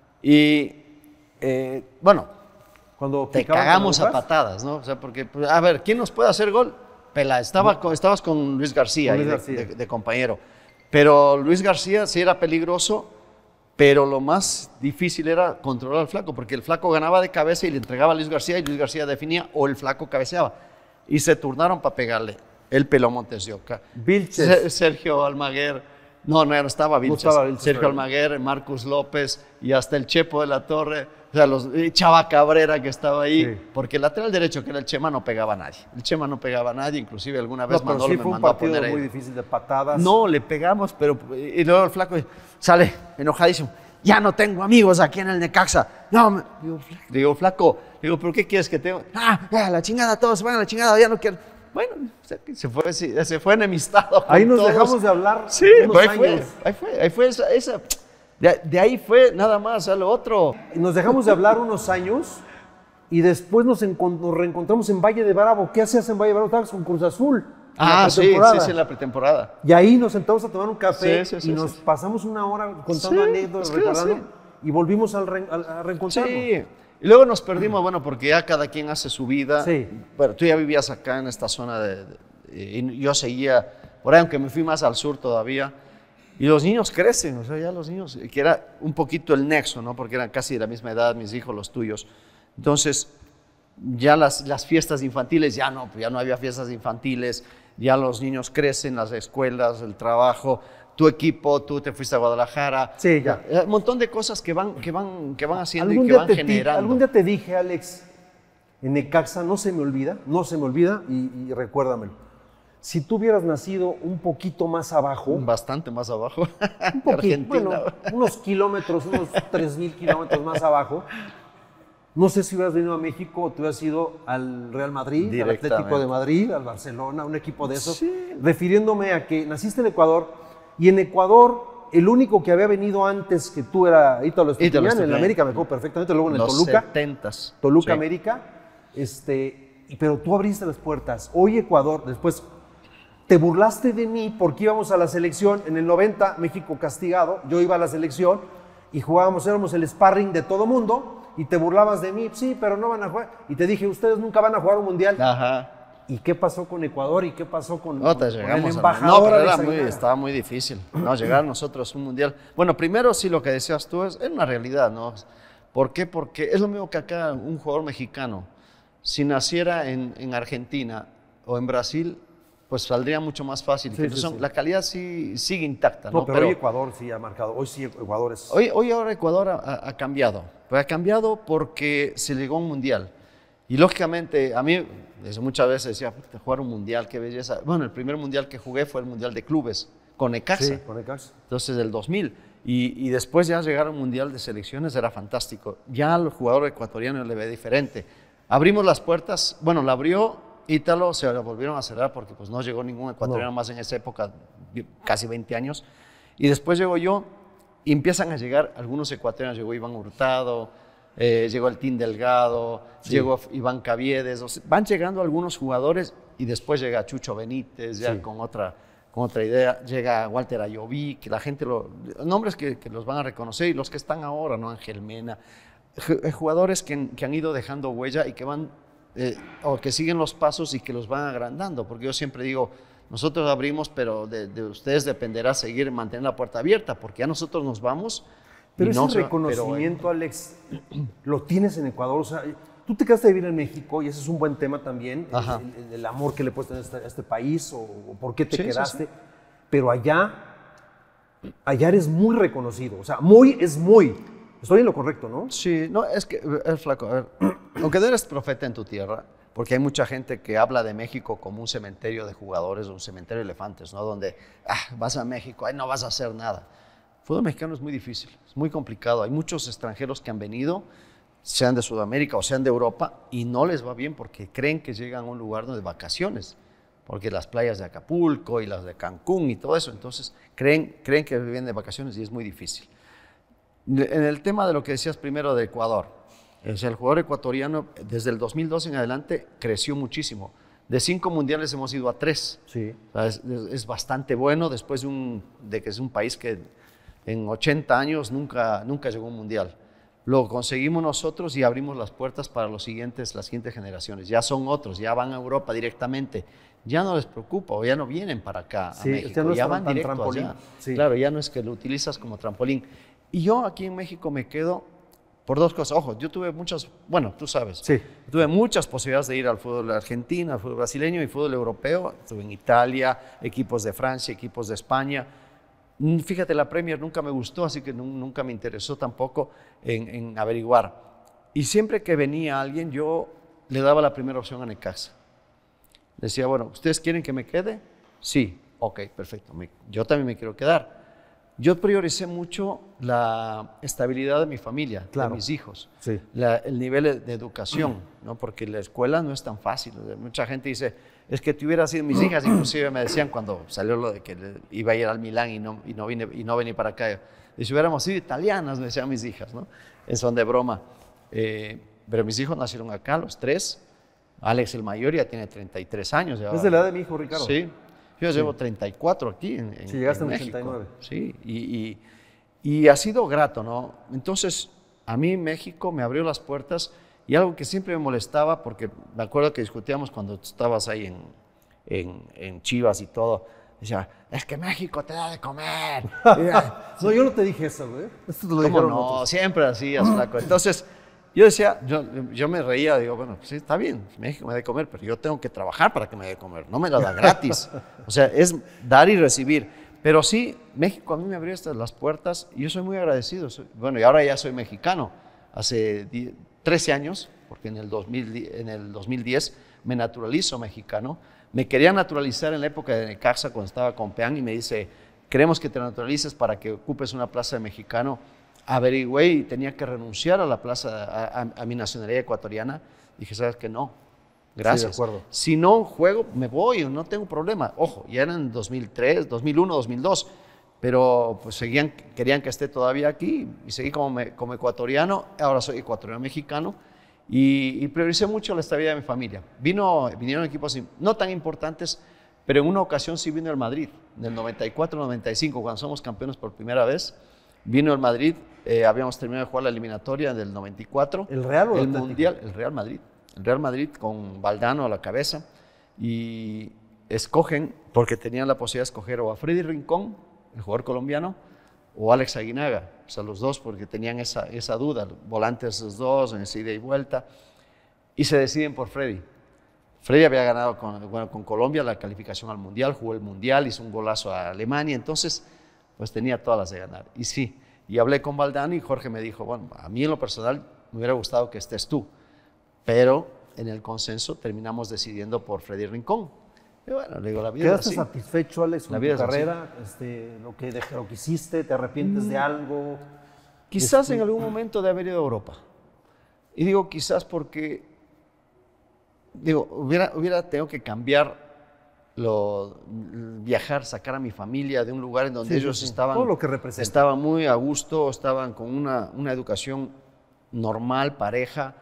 Y, eh, bueno, Cuando te picaban cagamos con a agujas, patadas, ¿no? O sea, porque, pues, a ver, ¿quién nos puede hacer gol? Pela, estaba con- estabas con Luis García, Con ahí Luis de- García. De, de compañero. Pero Luis García sí era peligroso, pero lo más difícil era controlar al flaco, porque el flaco ganaba de cabeza y le entregaba a Luis García y Luis García definía o el flaco cabeceaba. Y se turnaron para pegarle. El Pelón Montes de Oca, Vilches. Se- Sergio Almaguer, no, no, no estaba Vilches, estaba Vilches, Sergio pero- Almaguer, Marcus López y hasta el Chepo de la Torre, o sea, los, y Chava Cabrera que estaba ahí, Sí. porque el lateral derecho que era el Chema no pegaba a nadie. El Chema no pegaba a nadie, inclusive alguna No, vez pero Manolo sí me fue un mandó a partido poner ahí. muy difícil de patadas. No, le pegamos, pero y luego el flaco sale enojadísimo. Ya no tengo amigos aquí en el Necaxa. No, me- digo, flaco, digo, flaco, digo, ¿pero qué quieres que tenga? Ah, ya, la chingada, todos se van a la chingada, ya no quiero. Bueno, o sea, que se fue, sí, se fue enemistado. con Ahí nos todos. dejamos de hablar Sí, unos pero ahí fue, años. ahí fue, ahí fue esa, esa- de, de ahí fue nada más, a lo otro. Nos dejamos de hablar unos años y después nos, encon- nos reencontramos en Valle de Bravo. ¿Qué hacías en Valle de Bravo? Estabas con Cruz Azul. en la Ah, sí, sí, pretemporada. sí, en la pretemporada. Y ahí nos sentamos a tomar un café Sí, sí, sí, y nos sí. pasamos una hora contando Sí, anécdotas, es que recordando, sí. y volvimos al re- al- a reencontrarnos. Sí, y luego nos perdimos, bueno, porque ya cada quien hace su vida. Sí. Bueno, tú ya vivías acá en esta zona de, de- y yo seguía por ahí, aunque me fui más al sur todavía. Y los niños crecen, o sea, ya los niños, que era un poquito el nexo, ¿no? Porque eran casi de la misma edad, mis hijos, los tuyos. Entonces, ya las, las fiestas infantiles, ya no, ya no había fiestas infantiles, ya los niños crecen, las escuelas, el trabajo, tu equipo, tú te fuiste a Guadalajara. Sí, ya. Un montón de cosas que van, que van, que van haciendo y Algún que día van te- generando. Algún día te dije, Alex, en Necaxa, no se me olvida, no se me olvida, y, y recuérdamelo. Si tú hubieras nacido un poquito más abajo, Bastante más abajo. un poquito, Argentina. bueno, unos kilómetros, unos tres mil kilómetros más abajo, no sé si hubieras venido a México o te hubieras ido al Real Madrid, al Directamente. Atlético de Madrid, al Barcelona, un equipo de esos, Sí. refiriéndome a que naciste en Ecuador y en Ecuador el único que había venido antes que tú era Ítalo Estupiñán, en Estupiñán. la América, me acuerdo perfectamente, luego en el Los Toluca, setentas. Toluca Sí. América, este, y- pero tú abriste las puertas. Hoy Ecuador, después te burlaste de mí porque íbamos a la selección en el noventa, México castigado, yo iba a la selección y jugábamos, éramos el sparring de todo mundo y te burlabas de mí, sí, pero no van a jugar. Y te dije, ustedes nunca van a jugar un mundial. Ajá. ¿Y qué pasó con Ecuador y qué pasó con, No, te con- con llegamos el a- embajador? No, pero Alex era muy, Aguinaga? estaba muy difícil, ¿no? Llegar nosotros a un mundial. Bueno, primero sí lo que decías tú es, es una realidad, ¿no? ¿Por qué? Porque es lo mismo que acá un jugador mexicano, si naciera en, en Argentina o en Brasil, pues saldría mucho más fácil. Sí, Que sí, son- sí. La calidad sí sigue intacta, ¿no? No, pero, hoy Ecuador sí ha marcado, hoy sí Ecuador es... Hoy, hoy ahora Ecuador ha, ha- ha cambiado, pero ha cambiado porque se llegó a un mundial. Y lógicamente, a mí desde muchas veces decía, "Puta, jugar un mundial, qué belleza". Bueno, el primer mundial que jugué fue el mundial de clubes, con Necaxa, Sí, con Necaxa. entonces del dos mil. Y, y después ya llegar a un mundial de selecciones era fantástico. Ya al jugador ecuatoriano le ve diferente. Abrimos las puertas, bueno, la abrió Ítalo, se la volvieron a cerrar porque pues no llegó ningún ecuatoriano No. más en esa época, casi veinte años. Y después llego yo y empiezan a llegar algunos ecuatorianos. Llegó Iván Hurtado, eh, llegó el Team Delgado, Sí. llegó Iván Caviedes. O sea, van llegando algunos jugadores y después llega Chucho Benítez, ya Sí. con, otra, con otra idea. Llega Walter Ayoví, que la gente, lo, nombres que, que los van a reconocer y los que están ahora, ¿no? Ángel Mena. Ju- Jugadores que, que han ido dejando huella y que van, eh, o que siguen los pasos y que los van agrandando. Porque yo siempre digo, nosotros abrimos, pero de, de ustedes dependerá seguir, mantener la puerta abierta, porque ya nosotros nos vamos. Pero y no ese se va- reconocimiento, Alex, lo tienes en Ecuador. O sea, tú te quedaste de vivir en México y ese es un buen tema también, el, Ajá. el- el amor que le puedes tener a este, a este país o, o por qué te Sí, sí, quedaste. sí. Pero allá, allá eres muy reconocido. O sea, muy es muy. Estoy en lo correcto, ¿no? Sí, no, es que, es flaco, a ver, aunque no eres profeta en tu tierra, porque hay mucha gente que habla de México como un cementerio de jugadores o un cementerio de elefantes, ¿no? Donde, ah, vas a México, ay, no vas a hacer nada. El fútbol mexicano es muy difícil, es muy complicado. Hay muchos extranjeros que han venido, sean de Sudamérica o sean de Europa, y no les va bien porque creen que llegan a un lugar donde vacaciones, porque las playas de Acapulco y las de Cancún y todo eso, entonces creen, creen que viven de vacaciones y es muy difícil. En el tema de lo que decías primero de Ecuador, o sea, el jugador ecuatoriano desde el dos mil doce en adelante creció muchísimo. De cinco mundiales hemos ido a tres. Sí. O sea, es, es- es bastante bueno después de, un, de que es un país que en ochenta años nunca, nunca llegó a un mundial. Lo conseguimos nosotros y abrimos las puertas para los siguientes, las siguientes generaciones. Ya son otros, ya van a Europa directamente. Ya no les preocupa o ya no vienen para acá Sí, a México. ya no es ya tan- van tan directo trampolín. allá. Sí. Claro, ya no es que lo utilizas como trampolín. Y yo aquí en México me quedo por dos cosas. Ojo, yo tuve muchas, bueno, tú sabes, Sí. tuve muchas posibilidades de ir al fútbol argentino, al fútbol brasileño y fútbol europeo. Estuve en Italia, equipos de Francia, equipos de España. Mm, Fíjate, la Premier nunca me gustó, así que nun- nunca me interesó tampoco en, en averiguar. Y siempre que venía alguien, yo le daba la primera opción a Necaxa. Decía, bueno, ¿ustedes quieren que me quede? Sí, ok, perfecto, me- yo también me quiero quedar. Yo prioricé mucho la estabilidad de mi familia, Claro. de mis hijos, Sí. la- el nivel de educación, ¿no? Porque la escuela no es tan fácil. Mucha gente dice, es que tú hubieras sido mis hijas, inclusive me decían cuando salió lo de que le- iba a ir al Milán y no, y no, vine, y no venir para acá, y si hubiéramos sido italianas, me decían mis hijas, ¿no? En son de broma. Eh, pero mis hijos nacieron acá, los tres. Alex, el mayor, ya tiene treinta y tres años. Ya, Es de la edad de mi hijo, Ricardo. Sí, yo llevo treinta y cuatro aquí en, en Sí, llegaste en México. ochenta y nueve. Sí, y, y, y ha sido grato, ¿no? Entonces, a mí México me abrió las puertas y algo que siempre me molestaba, porque me acuerdo que discutíamos cuando estabas ahí en, en, en Chivas y todo, Decía, es que México te da de comer. No, yo no te dije eso, güey. Esto te lo ¿Cómo dijeron no? otros. Siempre así, flaco. Entonces, yo decía, yo, yo me reía, digo, bueno, pues sí, está bien, México me da de comer, pero yo tengo que trabajar para que me dé de comer, no me la da gratis. O sea, es dar y recibir. Pero sí, México a mí me abrió estas las puertas y yo soy muy agradecido. Soy, bueno, y ahora ya soy mexicano. Hace trece años, porque en el, dos mil, en el dos mil diez me naturalizo mexicano. Me quería naturalizar en la época de Necaxa cuando estaba con Peán y me dice, queremos que te naturalices para que ocupes una plaza de mexicano. Averigüé y tenía que renunciar a la plaza, a, a, a mi nacionalidad ecuatoriana. Dije, ¿sabes qué? No, gracias. Sí, de acuerdo. Si no juego, me voy, no tengo problema. Ojo, ya era en dos mil tres, dos mil uno, dos mil dos, pero pues seguían, querían que esté todavía aquí y seguí como, me, como ecuatoriano. Ahora soy ecuatoriano-mexicano. Y, y prioricé mucho la estabilidad de mi familia. Vino, vinieron equipos no tan importantes, pero en una ocasión sí vino el Madrid, en el noventa y cuatro noventa y cinco, cuando somos campeones por primera vez. Vino el Madrid, eh, habíamos terminado de jugar la eliminatoria del noventa y cuatro. ¿El Real o el El Atlético? Mundial, el Real Madrid. El Real Madrid con Valdano a la cabeza. Y escogen, porque tenían la posibilidad de escoger o a Freddy Rincón, el jugador colombiano, o Alex Aguinaga, o sea, los dos, porque tenían esa, esa duda, volantes los dos, en ida y vuelta, y se deciden por Freddy. Freddy había ganado con, bueno, con Colombia la calificación al Mundial, jugó el Mundial, hizo un golazo a Alemania, entonces pues tenía todas las de ganar. Y sí, y hablé con Valdano y Jorge me dijo, bueno, a mí en lo personal me hubiera gustado que estés tú, pero en el consenso terminamos decidiendo por Freddy Rincón. Y bueno, le digo, la vida ¿Quedaste es así. satisfecho, Alex, con La tu vida es así. carrera? Este, lo, que, de- lo que hiciste, ¿te arrepientes de algo? Quizás Este- en algún momento de haber ido a Europa. Y digo quizás porque, digo, hubiera, hubiera tenido que cambiar, lo, viajar, sacar a mi familia de un lugar en donde Sí, sí, ellos sí. estaban, Todo lo que representa. estaban muy a gusto, estaban con una, una educación normal, pareja.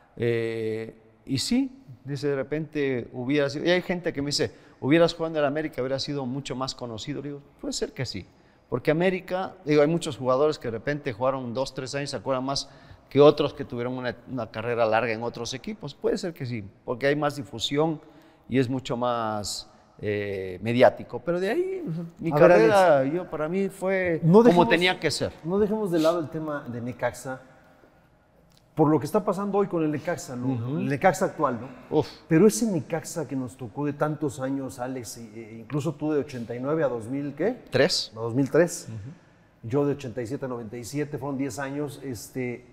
eh, y sí, dice, de repente hubiera sido, y hay gente que me dice, hubieras jugado en el América, hubiera sido mucho más conocido. Digo, puede ser que sí, porque América, digo, hay muchos jugadores que de repente jugaron dos, tres años, se acuerdan más que otros que tuvieron una, una carrera larga en otros equipos. Puede ser que sí, porque hay más difusión y es mucho más eh, mediático. Pero de ahí, mi A ver, carrera, yo, para mí fue No como dejemos- tenía que ser. No dejemos de lado el tema de Necaxa, por lo que está pasando hoy con el Necaxa, ¿no? El Necaxa actual, ¿no? Uf, Pero ese Necaxa que nos tocó de tantos años, Alex, e- e incluso tú de ochenta y nueve a dos mil, ¿qué? tres. A dos mil tres. Yo de ochenta y siete a noventa y siete, fueron diez años. Este,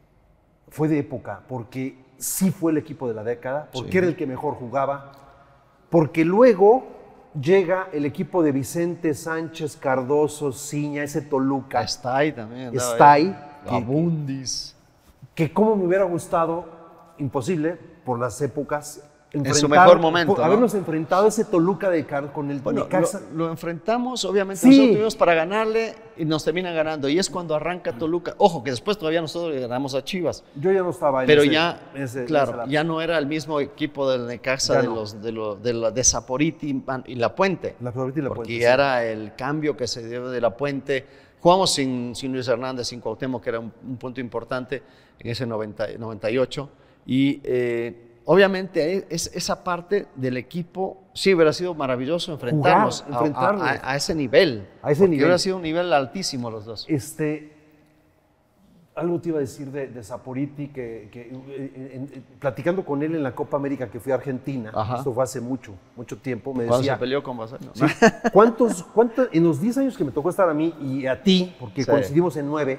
fue de época, porque sí fue el equipo de la década, porque Sí. era el que mejor jugaba, porque luego llega el equipo de Vicente Sánchez, Cardoso, Ciña, ese Toluca, Está ahí también. andaba Está ahí, que- Abundis. que como me hubiera gustado, imposible, por las épocas, su enfrentar- mejor momento, por ¿no? habernos enfrentado a ese Toluca de Car con el Bueno, Necaxa. lo, lo enfrentamos, obviamente Sí. nosotros tuvimos para ganarle y nos terminan ganando. Y es cuando arranca Toluca. Ojo, que después todavía nosotros le ganamos a Chivas. Yo ya no estaba en Pero ese- ya, en ese- en ese claro, lapso. ya no era el mismo equipo del Necaxa, Ya de no. los de, lo- de, la- de Saporiti y La Puente. La Favorita y La porque Puente, ya sí. era el cambio que se dio de La Puente. Jugamos sin, sin Luis Hernández, sin Cuauhtémoc, que era un, un punto importante en ese noventa, noventa y ocho. Y eh, obviamente es, esa parte del equipo, sí hubiera sido maravilloso enfrentarnos, Jugar, a- enfrentarnos. a, a- a ese nivel. A ese porque nivel. hubiera sido un nivel altísimo los dos. Este, algo te iba a decir de, de Saporiti, que, que, eh, en- en- platicando con él en la Copa América que fui a Argentina, Ajá. esto fue hace mucho, mucho tiempo, me Cuando decía, se peleó con Basel. ¿no? sí, ¿cuántos, cuántos, en los diez años que me tocó estar a mí y a ti, porque Sí. coincidimos en nueve,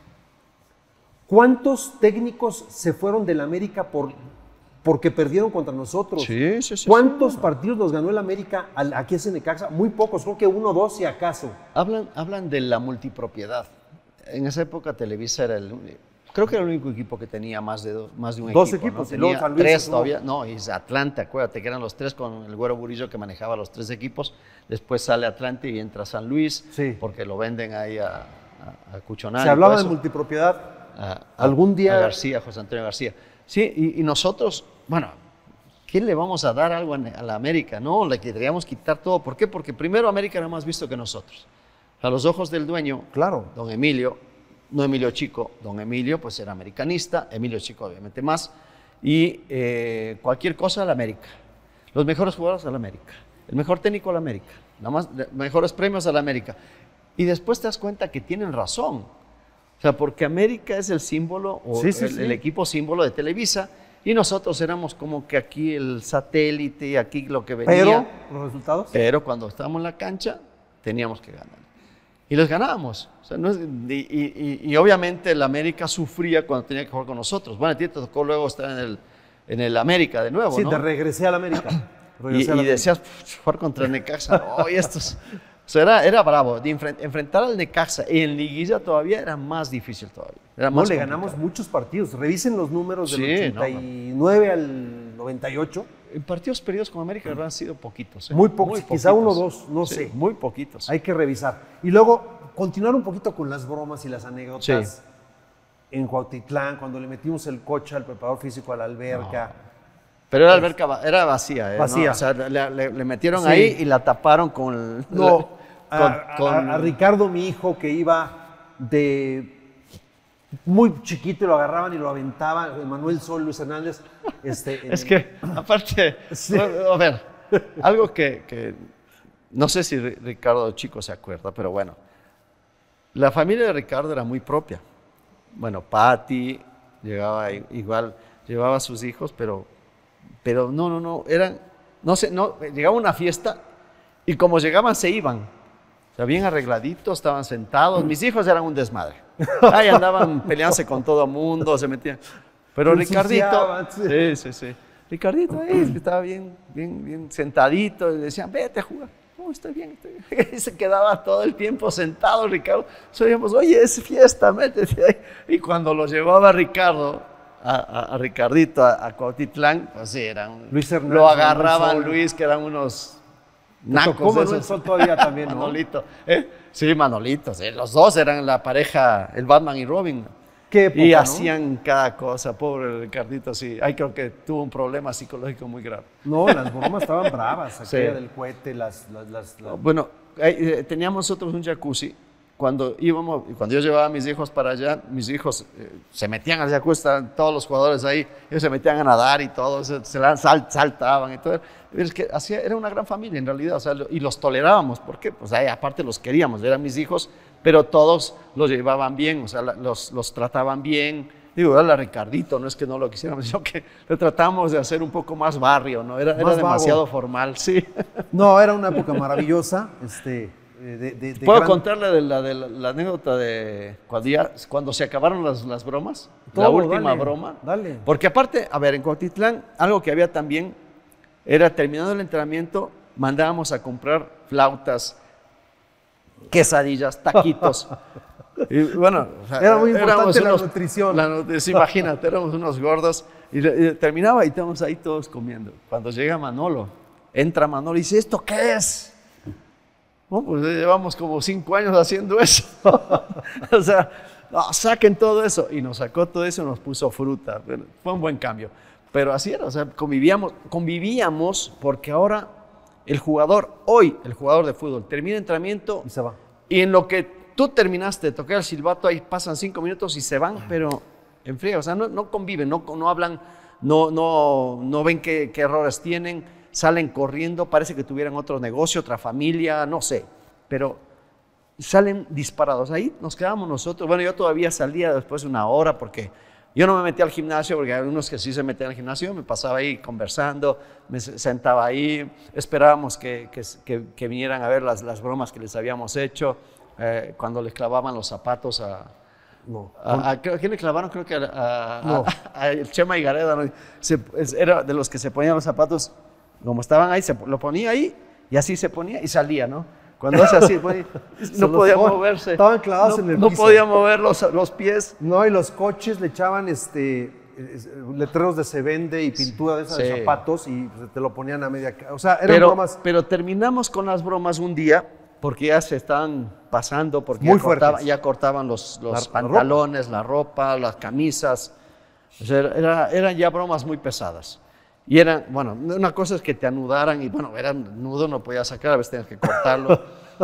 ¿cuántos técnicos se fueron del América por, porque perdieron contra nosotros? Sí, sí, sí, ¿Cuántos partidos nos ganó el América al- aquí en Necaxa? Muy pocos, creo que uno o dos si acaso. Hablan, hablan de la multipropiedad. En esa época Televisa era el único, creo que era el único equipo que tenía más de, do- más de un Dos equipo. equipos, ¿no? y luego Tenía San Luis tres se todavía, no, y es Atlante, acuérdate que eran los tres con el Güero Burillo que manejaba los tres equipos. Después sale Atlante y entra San Luis, Sí. porque lo venden ahí a, a, a Cuchonal. Se y hablaba todo de eso. multipropiedad. A- a- Algún día- a García, José Antonio García. Sí, y, y nosotros, bueno, ¿qué le vamos a dar algo a, a la América? No, le queríamos quitar todo. ¿Por qué? Porque primero América era más visto que nosotros. A los ojos del dueño, Claro. don Emilio, no Emilio Chico, don Emilio pues era americanista, Emilio Chico obviamente más, y eh, cualquier cosa a la América. Los mejores jugadores a la América. el mejor técnico de la América, nada más, mejores premios a la América. Y después te das cuenta que tienen razón. O sea, porque América es el símbolo, o sí, sí, el, sí. el equipo símbolo de Televisa, y nosotros éramos como que aquí el satélite, aquí lo que venía. Pero, ¿los resultados? Pero cuando estábamos en la cancha, teníamos que ganar. Y les ganábamos. O sea, no es, y, y, y, y obviamente el América sufría cuando tenía que jugar con nosotros. Bueno, a ti te tocó luego estar en el, en el América de nuevo, sí, ¿no? te regresé al América. Y, y decías, jugar contra el Necaxa, oh, y estos... O sea, era, era bravo. De enfrent, enfrentar al Necaxa en liguilla todavía era más difícil todavía. Era no, más le complicado. ganamos muchos partidos. Revisen los números del Sí, ochenta y nueve no, no. al noventa y ocho. En partidos perdidos con América han sido poquitos. ¿eh? Muy pocos, Muy quizá poquitos. uno o dos, no Sí, sé. Muy poquitos. Hay que revisar. Y luego, continuar un poquito con las bromas y las anécdotas. Sí. En Cuautitlán, cuando le metimos el coche al preparador físico a la alberca. No. Pero era alberca, era vacía. ¿eh? Vacía. ¿No? O sea, le, le, le metieron Sí. ahí y la taparon con... No, con, a, con- a- a Ricardo, mi hijo, que iba de muy chiquito y lo agarraban y lo aventaban, Manuel Sol, Luis Hernández. Este, en- Es que, aparte, Sí. a ver, algo que, que no sé si Ricardo Chico se acuerda, pero bueno, la familia de Ricardo era muy propia. Bueno, Patti llegaba igual, llevaba a sus hijos, pero, pero no, no, no, eran, no sé, no, llegaba una fiesta y como llegaban se iban. O sea, bien arregladitos, estaban sentados. Mis hijos eran un desmadre. Ahí andaban peleándose con todo el mundo, se metían. Pero Se Ricardito, ensuciaban, sí, sí, sí. Ricardito ahí es que estaba bien, bien, bien sentadito. Y le decían, vete a jugar. No, estoy bien, estoy bien. Y se quedaba todo el tiempo sentado, Ricardo. Oíamos, oye, es fiesta, métete ahí. Y cuando lo llevaba Ricardo, a, a, a Ricardito, a, a Cuautitlán, pues sí, eran. Luis Hernández, lo agarraban Manuel Sol. Luis, que eran unos. Te tocó de Manuel esos. Sol todavía también, ¿no? Manolito. ¿eh? Sí, Manolito. Sí. Los dos eran la pareja, el Batman y Robin. Qué época, y ¿no? hacían cada cosa. Pobre Ricardito, sí. Ahí creo que tuvo un problema psicológico muy grave. No, las bromas estaban bravas. Aquella Sí. del cohete, las... las, las, las- Bueno, eh, teníamos nosotros un jacuzzi. Cuando íbamos, cuando yo llevaba a mis hijos para allá, mis hijos eh, se metían al jacuzzi, estaban todos los jugadores ahí, ellos se metían a nadar y todo, se, se la- sal- saltaban y todo. Es que hacía, era una gran familia en realidad, o sea, lo- y los tolerábamos, porque pues ahí aparte los queríamos, eran mis hijos, pero todos los llevaban bien, o sea, la- los, los trataban bien. Digo, era Ricardito, no es que no lo quisiéramos, sino que le tratamos de hacer un poco más barrio, ¿no? Era, era Más demasiado vago. formal, sí. No, era una época maravillosa. Este, eh, de, de- de ¿Puedo gran- contarle de la, de la, la anécdota de cuando, ya- cuando se acabaron las, las bromas? la Todo, última dale, broma. dale. Porque aparte, a ver, en Cuautitlán, algo que había también era terminando el entrenamiento, mandábamos a comprar flautas, quesadillas, taquitos. Y bueno, o sea, Era muy importante éramos la unos- nutrición. la nutrición, imagínate, éramos unos gordos. Y, y terminaba y estábamos ahí todos comiendo. Cuando llega Manolo, entra Manolo y dice, ¿esto qué es? No, pues llevamos como cinco años haciendo eso. O sea, no, saquen todo eso. Y nos sacó todo eso y nos puso fruta. Bueno, fue un buen cambio. Pero así era, o sea, convivíamos, convivíamos porque ahora el jugador, hoy el jugador de fútbol, termina el entrenamiento Y se va. y en lo que tú terminaste de tocar el silbato, ahí pasan cinco minutos y se van, pero en frío, o sea, no, no conviven, no, no hablan, no, no, no ven qué, qué errores tienen, salen corriendo, parece que tuvieran otro negocio, otra familia, no sé, pero salen disparados. Ahí nos quedamos nosotros. Bueno, yo todavía salía después de una hora porque yo no me metía al gimnasio, porque hay unos que sí se metían al gimnasio, me pasaba ahí conversando, me sentaba ahí, esperábamos que, que, que, que vinieran a ver las, las bromas que les habíamos hecho, eh, cuando les clavaban los zapatos a... No. A, a- ¿a quién le clavaron? Creo que a, a- No. a- a Chema Higareda, ¿no? Se- es- era de los que se ponían los zapatos, como estaban ahí, se lo ponía ahí y así se ponía y salía, ¿no? Cuando hace así, ponía- Se no los podía pon- moverse. estaban clavados no, en el no piso. podía mover los, los pies. No, y los coches le echaban este, es- letreros de se vende y pintura de esas de Sí. zapatos y pues, te lo ponían a media... ca- O sea, eran Pero, bromas pero terminamos con las bromas un día porque ya se estaban pasando, porque Muy ya, cortaban, fuertes. ya cortaban los, los La- la pantalones, la ropa. las camisas. O sea, era- eran ya bromas muy pesadas. Y eran, bueno, una cosa es que te anudaran y bueno, era nudo, no podías sacar, a veces tenías que cortarlo.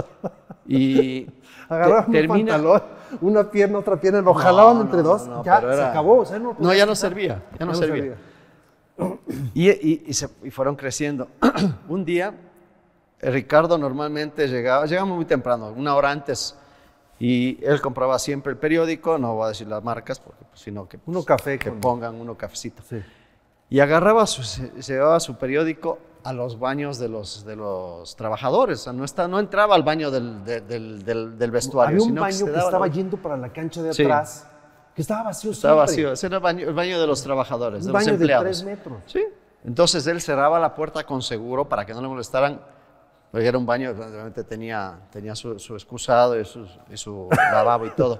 Y agarraban te- un pantalón, una pierna, otra pierna, lo No, jalaban entre no, dos, no, ya pero se era- acabó. O sea, no, No, podías ya no quitar. servía, ya no servía. Y, y- y se- y fueron creciendo. Un día Ricardo normalmente llegaba, llegamos muy temprano, una hora antes, y él compraba siempre el periódico, no voy a decir las marcas, porque, pues, sino que, Uno café que con- pongan uno cafecito. Sí. Y agarraba su, se se llevaba su periódico a los baños de los, de los trabajadores. O sea, no, está, no entraba al baño del, de- del, del, del vestuario. Había un sino baño se que, daba estaba la- yendo para la cancha de Sí. atrás, que estaba vacío Estaba siempre. vacío. Ese era el baño, el baño de los trabajadores, Un de baño los de empleados. tres metros. Sí. Entonces él cerraba la puerta con seguro para que no le molestaran, porque era un baño que obviamente tenía, tenía su, su excusado y su, y su lavabo y todo.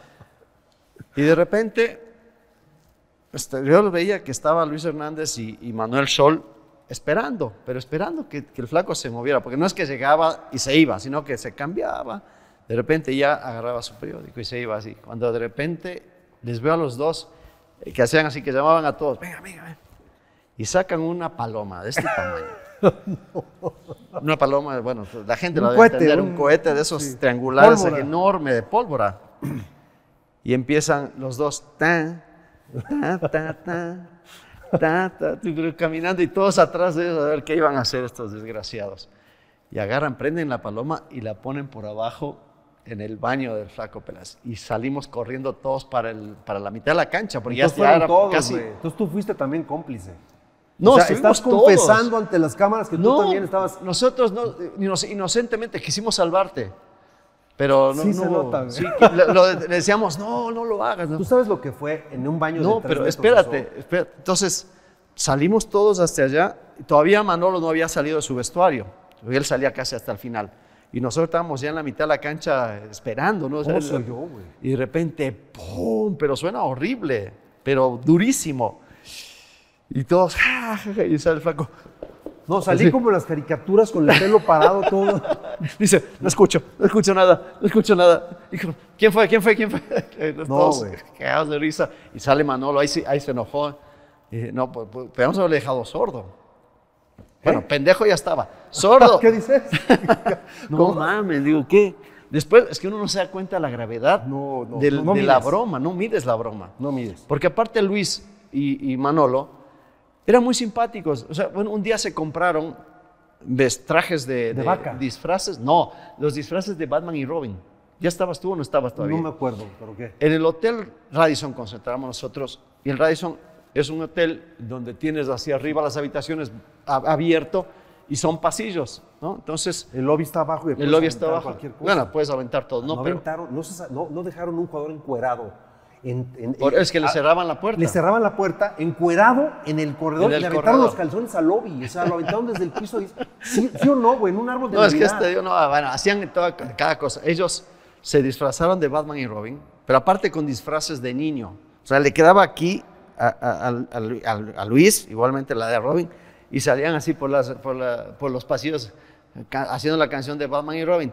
Y de repente, este, yo lo veía que estaba Luis Hernández y, y Manuel Sol esperando, pero esperando que, que el flaco se moviera, porque no es que llegaba y se iba, sino que se cambiaba. De repente ya agarraba su periódico y se iba así. Cuando de repente les veo a los dos eh, que hacían así, que llamaban a todos, venga, venga, venga, y sacan una paloma de este tamaño. Una paloma, bueno, la gente Un lo debe cohete, entender, un- un cohete de esos sí. triangulares Pólvora. enorme de pólvora. Y empiezan los dos, tan, ta, ta, ta, ta, ta, ta, caminando y todos atrás de ellos a ver qué iban a hacer estos desgraciados. Y agarran, prenden la paloma y la ponen por abajo en el baño del flaco Peláez. Y salimos corriendo todos para, el, para la mitad de la cancha, porque ya, Entonces ya fueron era todos, casi... güey. Entonces tú fuiste también cómplice. No, o sea, estuvimos estás confesando todos. ante las cámaras que tú No, también estabas... nosotros no, inoc- inocentemente quisimos salvarte. Pero no, Sí no, se nota, güey. sí, que lo- lo- le decíamos, no, no lo hagas. No, ¿Tú sabes lo que fue en un baño de no tres pero metros espérate, eso? espérate. Entonces salimos todos hasta allá. Y todavía Manolo no había salido de su vestuario. Él salía casi hasta el final. Y nosotros estábamos ya en la mitad de la cancha esperando, ¿no? O sea, ¿Cómo se oyó, güey? y de repente, ¡pum! Pero suena horrible, pero durísimo. Y todos, ¡ja, ja, ja! Y sale el flaco. No, salí Sí. como en las caricaturas con el pelo parado todo. Dice, no escucho, no escucho nada, no escucho nada. Dijo, ¿quién fue? ¿Quién fue? ¿Quién fue? Los No, todos güey. cagados de risa. Y sale Manolo, ahí, sí- ahí se enojó. Y dije, no, pues, pues podemos haberle dejado sordo. Bueno, pendejo ya estaba. Sordo. ¿Qué dices? No mames, digo, ¿qué? Después es que uno no se da cuenta de la gravedad No, no, del- no, no de la mides. broma, no mides la broma. No mides. Porque aparte Luis y, y Manolo eran muy simpáticos. O sea, bueno, un día se compraron ves, trajes de, ¿De vaca? disfraces. No, los disfraces de Batman y Robin. ¿Ya estabas tú o no estabas todavía? No me acuerdo, ¿pero qué? En el hotel Radisson concentramos nosotros. Y el Radisson es un hotel donde tienes hacia arriba las habitaciones a- abierto y son pasillos, ¿no? Entonces, El lobby está abajo y el puedes lobby está aventar abajo. cualquier cosa. Bueno, puedes aventar todo, ¿no? no, pero aventaron, no, se sa- no- no dejaron un jugador encuerado. En, en- por- en- es que le ah, cerraban la puerta. Le cerraban la puerta, encuerado en el corredor, En el le aventaron corredor. los calzones al lobby, o sea, lo aventaron desde el piso. y- ¿Sí, sí o no, güey? En un árbol de No, es que Navidad. este, digo, no, bueno, hacían toda, cada cosa. Ellos se disfrazaron de Batman y Robin, pero aparte con disfraces de niño. O sea, le quedaba aquí a, a- al- al- al- a Luis, igualmente la de Robin, y salían así por, las, por, la- por los pasillos ca- haciendo la canción de Batman y Robin.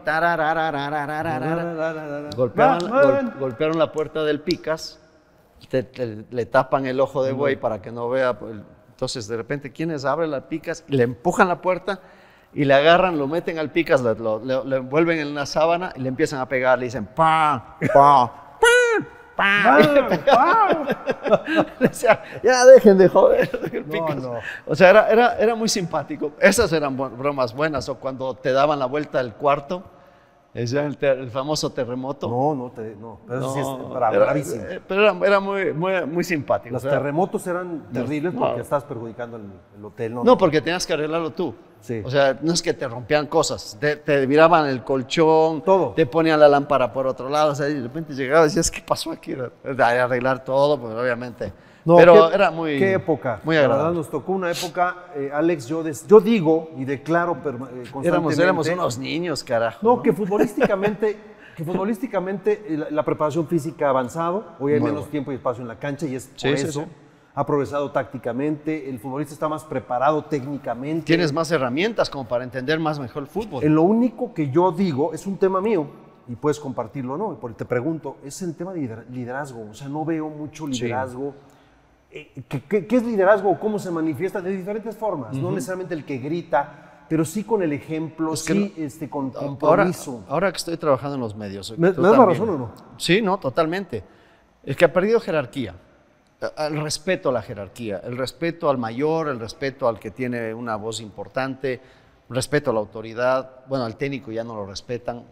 Tararararararara. Golpeaban, Batman. gol- golpearon la puerta del Picas, te- te- le tapan el ojo de buey para que no vea. pues, Entonces, de repente, ¿quiénes abren las Picas? Le empujan la puerta y le agarran, lo meten al Picas, lo, lo- lo- lo envuelven en una sábana y le empiezan a pegar. Le dicen, pa, pa, pa, pa. Y le pegaban. Le decía, ya dejen de joder. el No, Picas. no. O sea, era, era, era muy simpático. Esas eran bu- bromas buenas. O cuando te daban la vuelta del cuarto, es ya el, ter- el famoso terremoto. No, no, te, no. Pero eso sí es No, bra- era- bravísimo. eh, Pero era, era muy, muy, muy simpático. Los o sea, terremotos eran terribles no. porque estás perjudicando el, el hotel. No, No, porque tenías que arreglarlo tú. Sí. O sea, no es que te rompían cosas, te, te viraban el colchón, Todo. te ponían la lámpara por otro lado, o sea, y de repente llegabas y decías, ¿qué pasó aquí? Era arreglar todo, pues obviamente. No, Pero qué- era muy... ¿Qué época? Muy La verdad, agradable. nos tocó una época, eh, Alex, yo, des- yo digo y declaro perma- eh, constantemente. Éramos, éramos unos niños, carajo. No, que futbolísticamente, que futbolísticamente eh, la, la preparación física ha avanzado, hoy hay Muy menos bueno. tiempo y espacio en la cancha y es por Sí, sí, eso. sí. Ha progresado tácticamente, el futbolista está más preparado técnicamente. Tienes más herramientas como para entender más mejor el fútbol. En lo único que yo digo es un tema mío y puedes compartirlo, ¿no? Porque te pregunto, es el tema de lider- liderazgo. O sea, no veo mucho liderazgo. Eh, ¿qué, qué, qué es liderazgo? ¿Cómo se manifiesta? De diferentes formas. No necesariamente el que grita, pero sí con el ejemplo, Es que sí este, con Ahora, compromiso. ahora que estoy trabajando en los medios. ¿Me, tú me das la también. razón o no? Sí, no, totalmente. Es que ha perdido jerarquía. El respeto a la jerarquía, el respeto al mayor, el respeto al que tiene una voz importante. respeto a la autoridad, bueno, al técnico ya no lo respetan.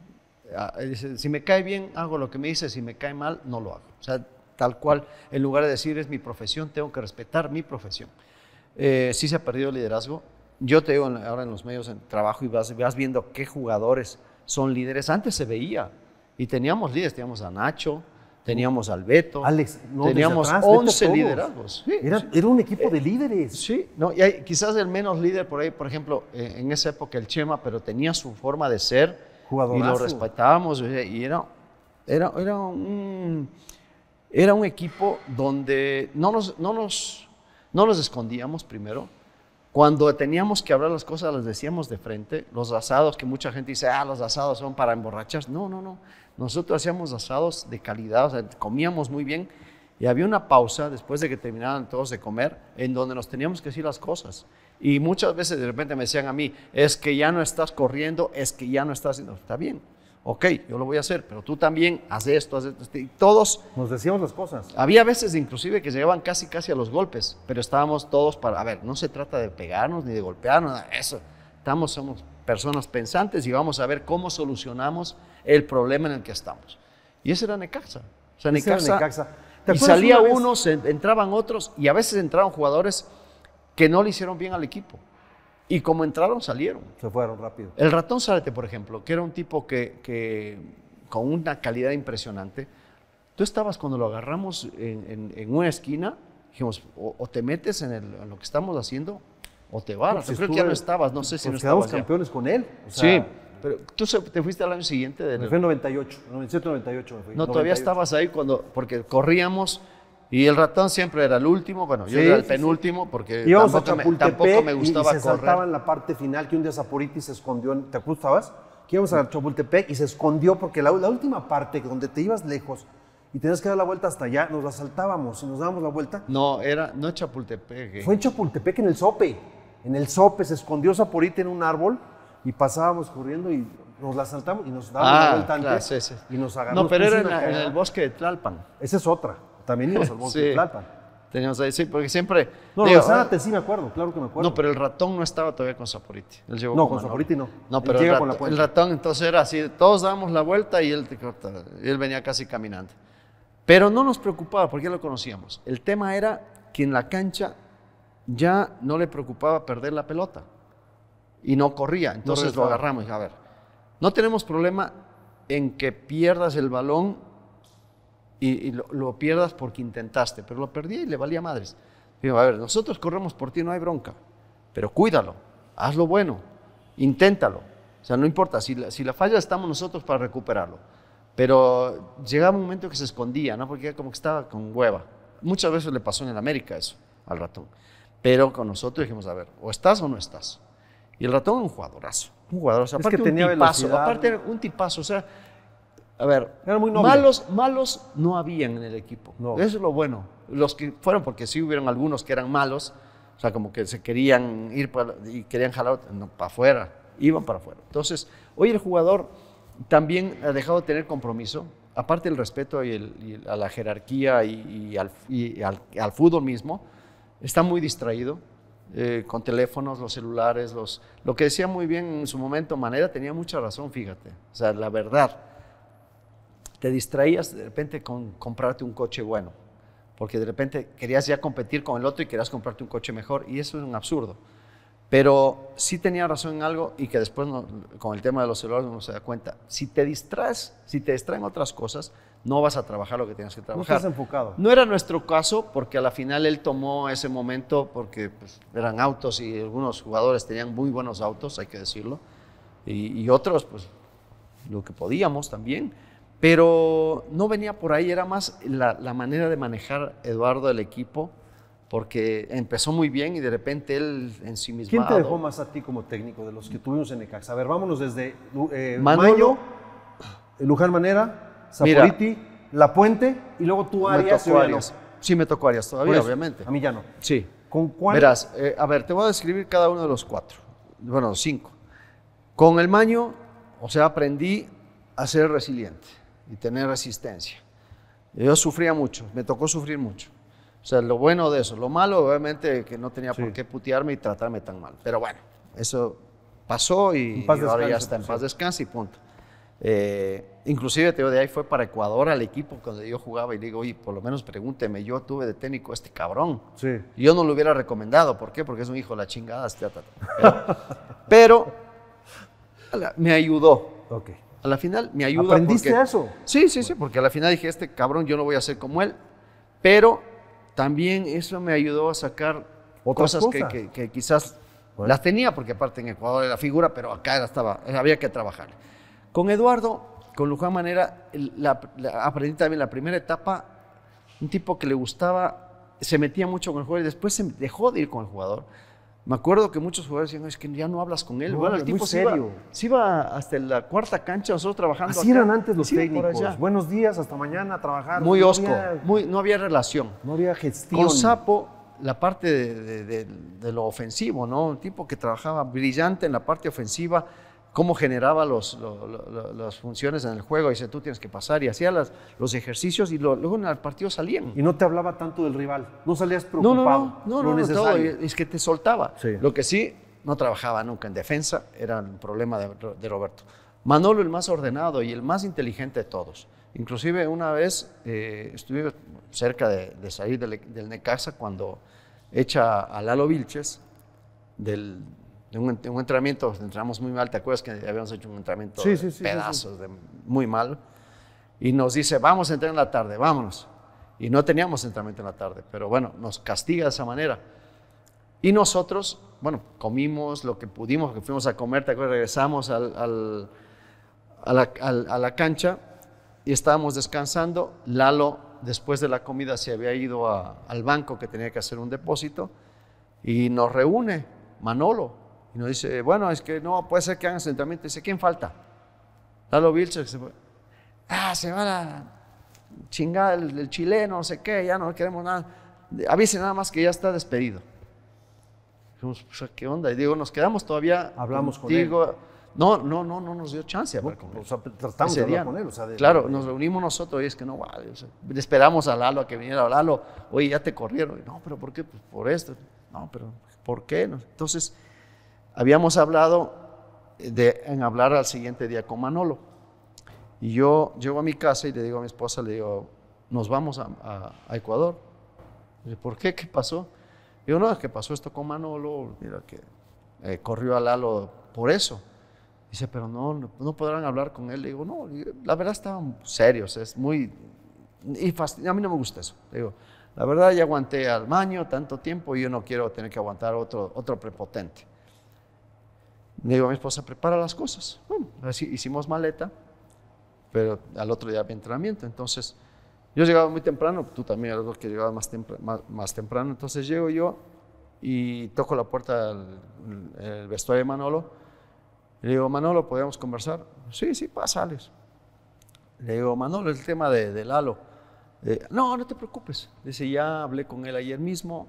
Dice, si me cae bien, hago lo que me dice, si me cae mal, no lo hago. O sea, tal cual, en lugar de decir es mi profesión, tengo que respetar mi profesión. Eh, sí se ha perdido el liderazgo. Yo te digo ahora en los medios de trabajo y vas, vas viendo qué jugadores son líderes. Antes se veía y teníamos líderes, teníamos a Nacho, teníamos al Beto, Alex, no, teníamos atrás, once todos. liderazgos. Sí, era, sí. era un equipo de líderes. Sí, no, y hay, quizás el menos líder por ahí, por ejemplo, eh, en esa época el Chema, pero tenía su forma de ser Jugadorazo. y lo respetábamos y era, era, era, un, era un equipo donde no nos, no, nos, no nos escondíamos primero. Cuando teníamos que hablar las cosas, las decíamos de frente. Los asados, que mucha gente dice, ah, los asados son para emborracharse. No, no, no. Nosotros hacíamos asados de calidad, o sea, comíamos muy bien. Y había una pausa después de que terminaban todos de comer, en donde nos teníamos que decir las cosas. Y muchas veces de repente me decían a mí, es que ya no estás corriendo, es que ya no estás haciendo. Está bien, ok, yo lo voy a hacer, pero tú también haz esto, haz esto. Y todos. Nos decíamos las cosas. Había veces inclusive que llegaban casi casi a los golpes, pero estábamos todos para, a ver, no se trata de pegarnos ni de golpearnos, eso. Estamos, somos personas pensantes y vamos a ver cómo solucionamos el problema en el que estamos. Y ese era Necaxa. O sea, Ese era Necaxa, Necaxa. y salía uno, se, entraban otros y a veces entraban jugadores que no le hicieron bien al equipo. Y como entraron, salieron. Se fueron rápido. El Ratón Zárate, por ejemplo, que era un tipo que, que con una calidad impresionante. Tú estabas cuando lo agarramos en, en, en una esquina, dijimos, o, o te metes en, el, en lo que estamos haciendo, o te vas. Pues Yo creo que ya no estabas, no sé si pues no quedamos estabas campeones ya. Con él. O sea, sí, pero tú te fuiste al año siguiente. De me fui en noventa y ocho, noventa y siete, noventa y ocho me fui. No, noventa y ocho. todavía estabas ahí cuando, porque corríamos. Y el Ratón siempre era el último, bueno, yo sí, era el sí, penúltimo sí. porque íbamos tampoco, a me, Chapultepec tampoco me gustaba y, y se correr. saltaba en la parte final que un día Saporiti se escondió, en, ¿te acuerdas? Que íbamos a Chapultepec y se escondió porque la, la última parte donde te ibas lejos y tenías que dar la vuelta hasta allá, nos la saltábamos y nos dábamos la vuelta. No, era, no Chapultepec. Eh. Fue en Chapultepec, en el Sope. En el Sope se escondió Saporiti en un árbol y pasábamos corriendo y nos la saltamos y nos dábamos ah, la vuelta claro, antes sí, sí. y nos agarramos. No, pero era en, la, en el bosque de Tlalpan. Esa es otra. También íbamos al bosque sí. de Tlalpan. Teníamos ahí, sí, porque siempre... No, digo, Zárate sí me acuerdo, claro que me acuerdo. No, pero el Ratón no estaba todavía con Saporiti. Él llegó no, con, con Saporiti no. No, pero él el, llega rat, con la el Ratón entonces era así, todos dábamos la vuelta y él, y él venía casi caminando. Pero no nos preocupaba porque ya lo conocíamos. El tema era que en la cancha ya no le preocupaba perder la pelota y no corría. Entonces no lo agarramos y dije, a ver, no tenemos problema en que pierdas el balón y, y lo, lo pierdas porque intentaste, pero lo perdí y le valía madres. Digo, a ver, nosotros corremos por ti, no hay bronca, pero cuídalo, hazlo bueno, inténtalo. O sea, no importa, si la, si la falla estamos nosotros para recuperarlo. Pero llegaba un momento que se escondía, ¿no? Porque como que estaba con hueva. Muchas veces le pasó en el América eso, al Ratón. Pero con nosotros dijimos, a ver, o estás o no estás. Y el Ratón es un jugadorazo, un jugadorazo. Aparte es que tenía un tipazo, velocidad. aparte era un tipazo, o sea, a ver, era muy noble. malos, malos no habían en el equipo. No. Eso es lo bueno. Los que fueron, porque sí hubieron algunos que eran malos, o sea, como que se querían ir para, y querían jalar no, para afuera, iban para afuera. Entonces, hoy el jugador también ha dejado de tener compromiso, aparte del respeto y, el, y a la jerarquía y, y, al, y al, al fútbol mismo, está muy distraído. Eh, con teléfonos, los celulares, los, lo que decía muy bien en su momento Manera tenía mucha razón, fíjate, o sea, la verdad, te distraías de repente con comprarte un coche bueno, porque de repente querías ya competir con el otro y querías comprarte un coche mejor, y eso es un absurdo, pero sí tenía razón en algo y que después no, con el tema de los celulares uno se da cuenta, si te distraes, si te distraen otras cosas, no vas a trabajar lo que tienes que trabajar. No estás enfocado. No era nuestro caso porque a la final él tomó ese momento porque pues, eran autos y algunos jugadores tenían muy buenos autos, hay que decirlo, y, y otros pues lo que podíamos también, pero no venía por ahí, era más la, la manera de manejar Eduardo el equipo, porque empezó muy bien y de repente él ensimismado. ¿Quién te dejó más a ti como técnico de los que tuvimos en Necaxa? A ver, vámonos desde eh, Manolo, Mayo, Luján Manera, Saporiti, La Puente y luego tú Arias. Me tocó Arias. Sí, me tocó Arias todavía, eso, obviamente. A mí ya no. Sí. ¿Con cuál? Verás, eh, a ver, te voy a describir cada uno de los cuatro, bueno, los cinco. Con el Maño, o sea, aprendí a ser resiliente y tener resistencia. Yo sufría mucho, me tocó sufrir mucho. O sea, lo bueno de eso, lo malo obviamente que no tenía sí. por qué putearme y tratarme tan mal. Pero bueno, eso pasó y, paz y ahora ya descanse, está en sí. paz descanse y punto. Eh, inclusive te digo, de ahí fue para Ecuador al equipo cuando yo jugaba y le digo, oye, por lo menos pregúnteme, yo tuve de técnico a este cabrón. Sí. Y yo no lo hubiera recomendado, ¿por qué? Porque es un hijo de la chingada. Pero, pero a la- me ayudó. Ok. A la final me ayuda. ¿Aprendiste porque, eso? Sí, sí, sí, porque a la final dije, este cabrón yo no voy a ser como él, pero también eso me ayudó a sacar Otras cosas, Que, cosas. que, que quizás Bueno. las tenía, porque aparte en Ecuador era figura, pero acá era, estaba, había que trabajar. Con Eduardo, con Luján Manera, el- la- la- aprendí también la primera etapa, un tipo que le gustaba, se metía mucho con el jugador y después se dejó de ir con el jugador. Me acuerdo que muchos jugadores decían, es que ya no hablas con él. No, Bueno, el muy tipo se iba, serio. se iba hasta la cuarta cancha, nosotros trabajando Así acá, eran antes los se iba por técnicos. allá. Buenos días, hasta mañana a trabajar. Muy no osco, había- muy, no había relación. no había gestión. Con Sapo, la parte de, de- de- de lo ofensivo, ¿no? Un tipo que trabajaba brillante en la parte ofensiva, cómo generaba los, lo- lo- lo- las funciones en el juego. Dice, tú tienes que pasar, y hacía las, los ejercicios y lo- luego en el partido salían. Y no te hablaba tanto del rival. No salías No, preocupado. no, no, no, lo no, no, todo, necesario. es que te soltaba. Sí. Lo que sí, no trabajaba nunca en defensa, era un problema de, de Roberto. Manolo, el más ordenado y el más inteligente de todos. Inclusive una vez eh, estuve cerca de, de salir del, del Necaxa cuando echa a Lalo Vilches del, de, un, de un entrenamiento, entrenamos muy mal, ¿te acuerdas que habíamos hecho un entrenamiento Sí, de sí, sí, sí, pedazos, de muy mal? Y nos dice, vamos a entrenar en la tarde, vámonos. Y no teníamos entrenamiento en la tarde, pero bueno, nos castiga de esa manera. Y nosotros, bueno, comimos lo que pudimos, que fuimos a comer, ¿te acuerdas? Regresamos al, al, a, la, al, a la cancha y estábamos descansando. Lalo, después de la comida, se había ido a, al banco que tenía que hacer un depósito y nos reúne Manolo y nos dice, bueno, es que no puede ser que hagan entrenamiento. Dice, ¿quién falta? Lalo Vilches. Se fue. Ah, se va a la chingada el, el chileno, no sé qué, ya no queremos nada. Avise nada más que ya está despedido. Dijimos, ¿qué onda? Y digo, nos quedamos todavía. Hablamos con contigo. él. No, no, no, no nos dio chance de hablar con él. O sea, tratamos Ese de hablar día. con él. O sea, de- Claro, de- nos reunimos nosotros y es que no vale. O sea, esperamos a Lalo a que viniera Lalo. Oye, ya te corrieron. Y, no, pero ¿por qué? Pues por esto. No, pero ¿por qué? No. Entonces, habíamos hablado de, en hablar al siguiente día con Manolo. Y yo llego a mi casa y le digo a mi esposa, le digo, nos vamos a, a, a Ecuador. Dice, ¿por qué? ¿Qué pasó? Digo, no, es que pasó esto con Manolo, mira que eh, corrió a Lalo por eso. Dice, pero no, no, no podrán hablar con él. Le digo, no, la verdad estaban serios, es muy... Y fast, a mí no me gusta eso. Le digo, la verdad ya aguanté al Maño tanto tiempo y yo no quiero tener que aguantar otro, otro prepotente. Le digo a mi esposa, prepara las cosas. Bueno, así hicimos maleta, pero al otro día había entrenamiento. Entonces, yo llegaba muy temprano, tú también eres lo que llegaba más, tempra, más, más temprano. Entonces llego yo y toco la puerta del el vestuario de Manolo. Le digo, Manolo, ¿podemos conversar? Sí, sí, pásales. Le digo, Manolo, el tema de, de Lalo. Eh, no, no te preocupes. Dice, ya hablé con él ayer mismo.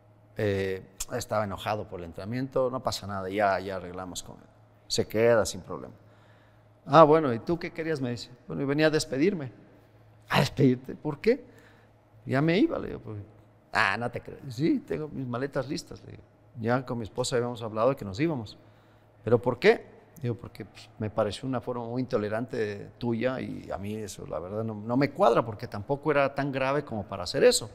Eh, estaba enojado por el entrenamiento. No pasa nada, ya, ya arreglamos con él. Se queda sin problema. Ah, bueno, ¿y tú qué querías? Me dice. Bueno, y venía a despedirme. ¿A despedirte? ¿Por qué? Ya me iba, le digo. Pues, ah, no te crees. Sí, tengo mis maletas listas, le digo. Ya con mi esposa habíamos hablado de que nos íbamos. ¿Pero por qué? Digo, porque pues, me pareció una forma muy intolerante tuya y a mí eso, la verdad, no, no me cuadra porque tampoco era tan grave como para hacer eso.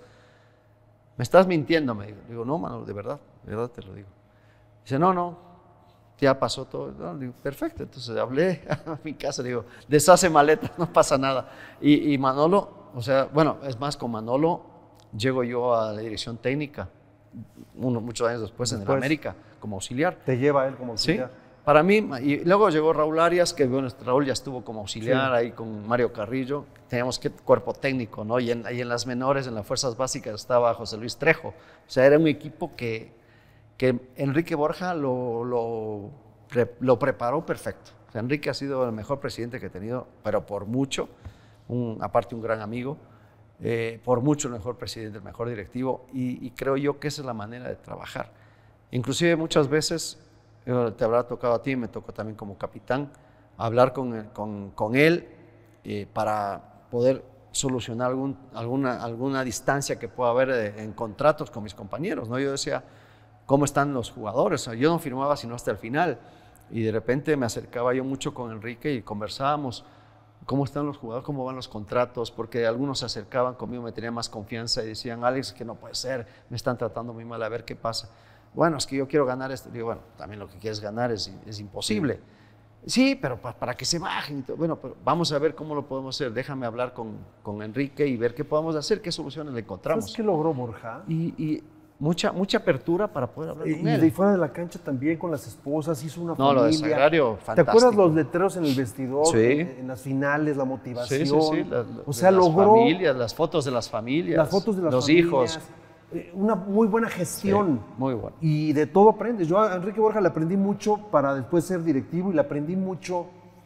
Me estás mintiendo, me digo. Digo, no, mano, de verdad, de verdad te lo digo. Dice, no, no, ya pasó todo. No, digo, perfecto, entonces hablé a mi casa, digo, deshace maletas, no pasa nada. Y, y Manolo, o sea, bueno, es más, con Manolo llego yo a la dirección técnica, uno, muchos años después, después en el América, como auxiliar. Te lleva él como auxiliar. Sí. Para mí, y luego llegó Raúl Arias, que bueno, Raúl ya estuvo como auxiliar Sí. ahí con Mario Carrillo. Teníamos que cuerpo técnico, ¿no? Y en, ahí en las menores, en las fuerzas básicas, estaba José Luis Trejo. O sea, era un equipo que, que Enrique Borja lo, lo, lo preparó perfecto. O sea, Enrique ha sido el mejor presidente que he tenido, pero por mucho, un, aparte un gran amigo, eh, por mucho el mejor presidente, el mejor directivo, y, y creo yo que esa es la manera de trabajar. Inclusive muchas veces... te habrá tocado a ti, me tocó también como capitán, hablar con, el, con, con él eh, para poder solucionar algún, alguna, alguna distancia que pueda haber de, en contratos con mis compañeros, ¿no? Yo decía, ¿cómo están los jugadores? O sea, yo no firmaba sino hasta el final. Y de repente me acercaba yo mucho con Enrique y conversábamos cómo están los jugadores, cómo van los contratos, porque algunos se acercaban conmigo, me tenían más confianza y decían, Alex, que no puede ser, me están tratando muy mal, a ver qué pasa. Bueno, es que yo quiero ganar esto. Digo, bueno, también lo que quieres ganar es, es imposible. Sí, pero pa, para que se bajen. Y todo. Bueno, pero vamos a ver cómo lo podemos hacer. Déjame hablar con, con Enrique y ver qué podemos hacer, qué soluciones le encontramos. ¿Sabes qué logró Borja? Y, y mucha, mucha apertura para poder hablar Y, con y él. de fuera de la cancha también con las esposas, hizo una No, familia. lo de Sagrario, fantástico. ¿Te acuerdas los letreros en el vestidor, Sí. en, en las finales, la motivación? Sí, sí, sí. La, o sea, las logró familias, las fotos de las familias, las fotos de las los familias, hijos. eh, una muy buena gestión. Sí, muy bueno. Y de todo aprendes. Yo a Enrique Borja le aprendí mucho para después ser directivo y le aprendí mucho.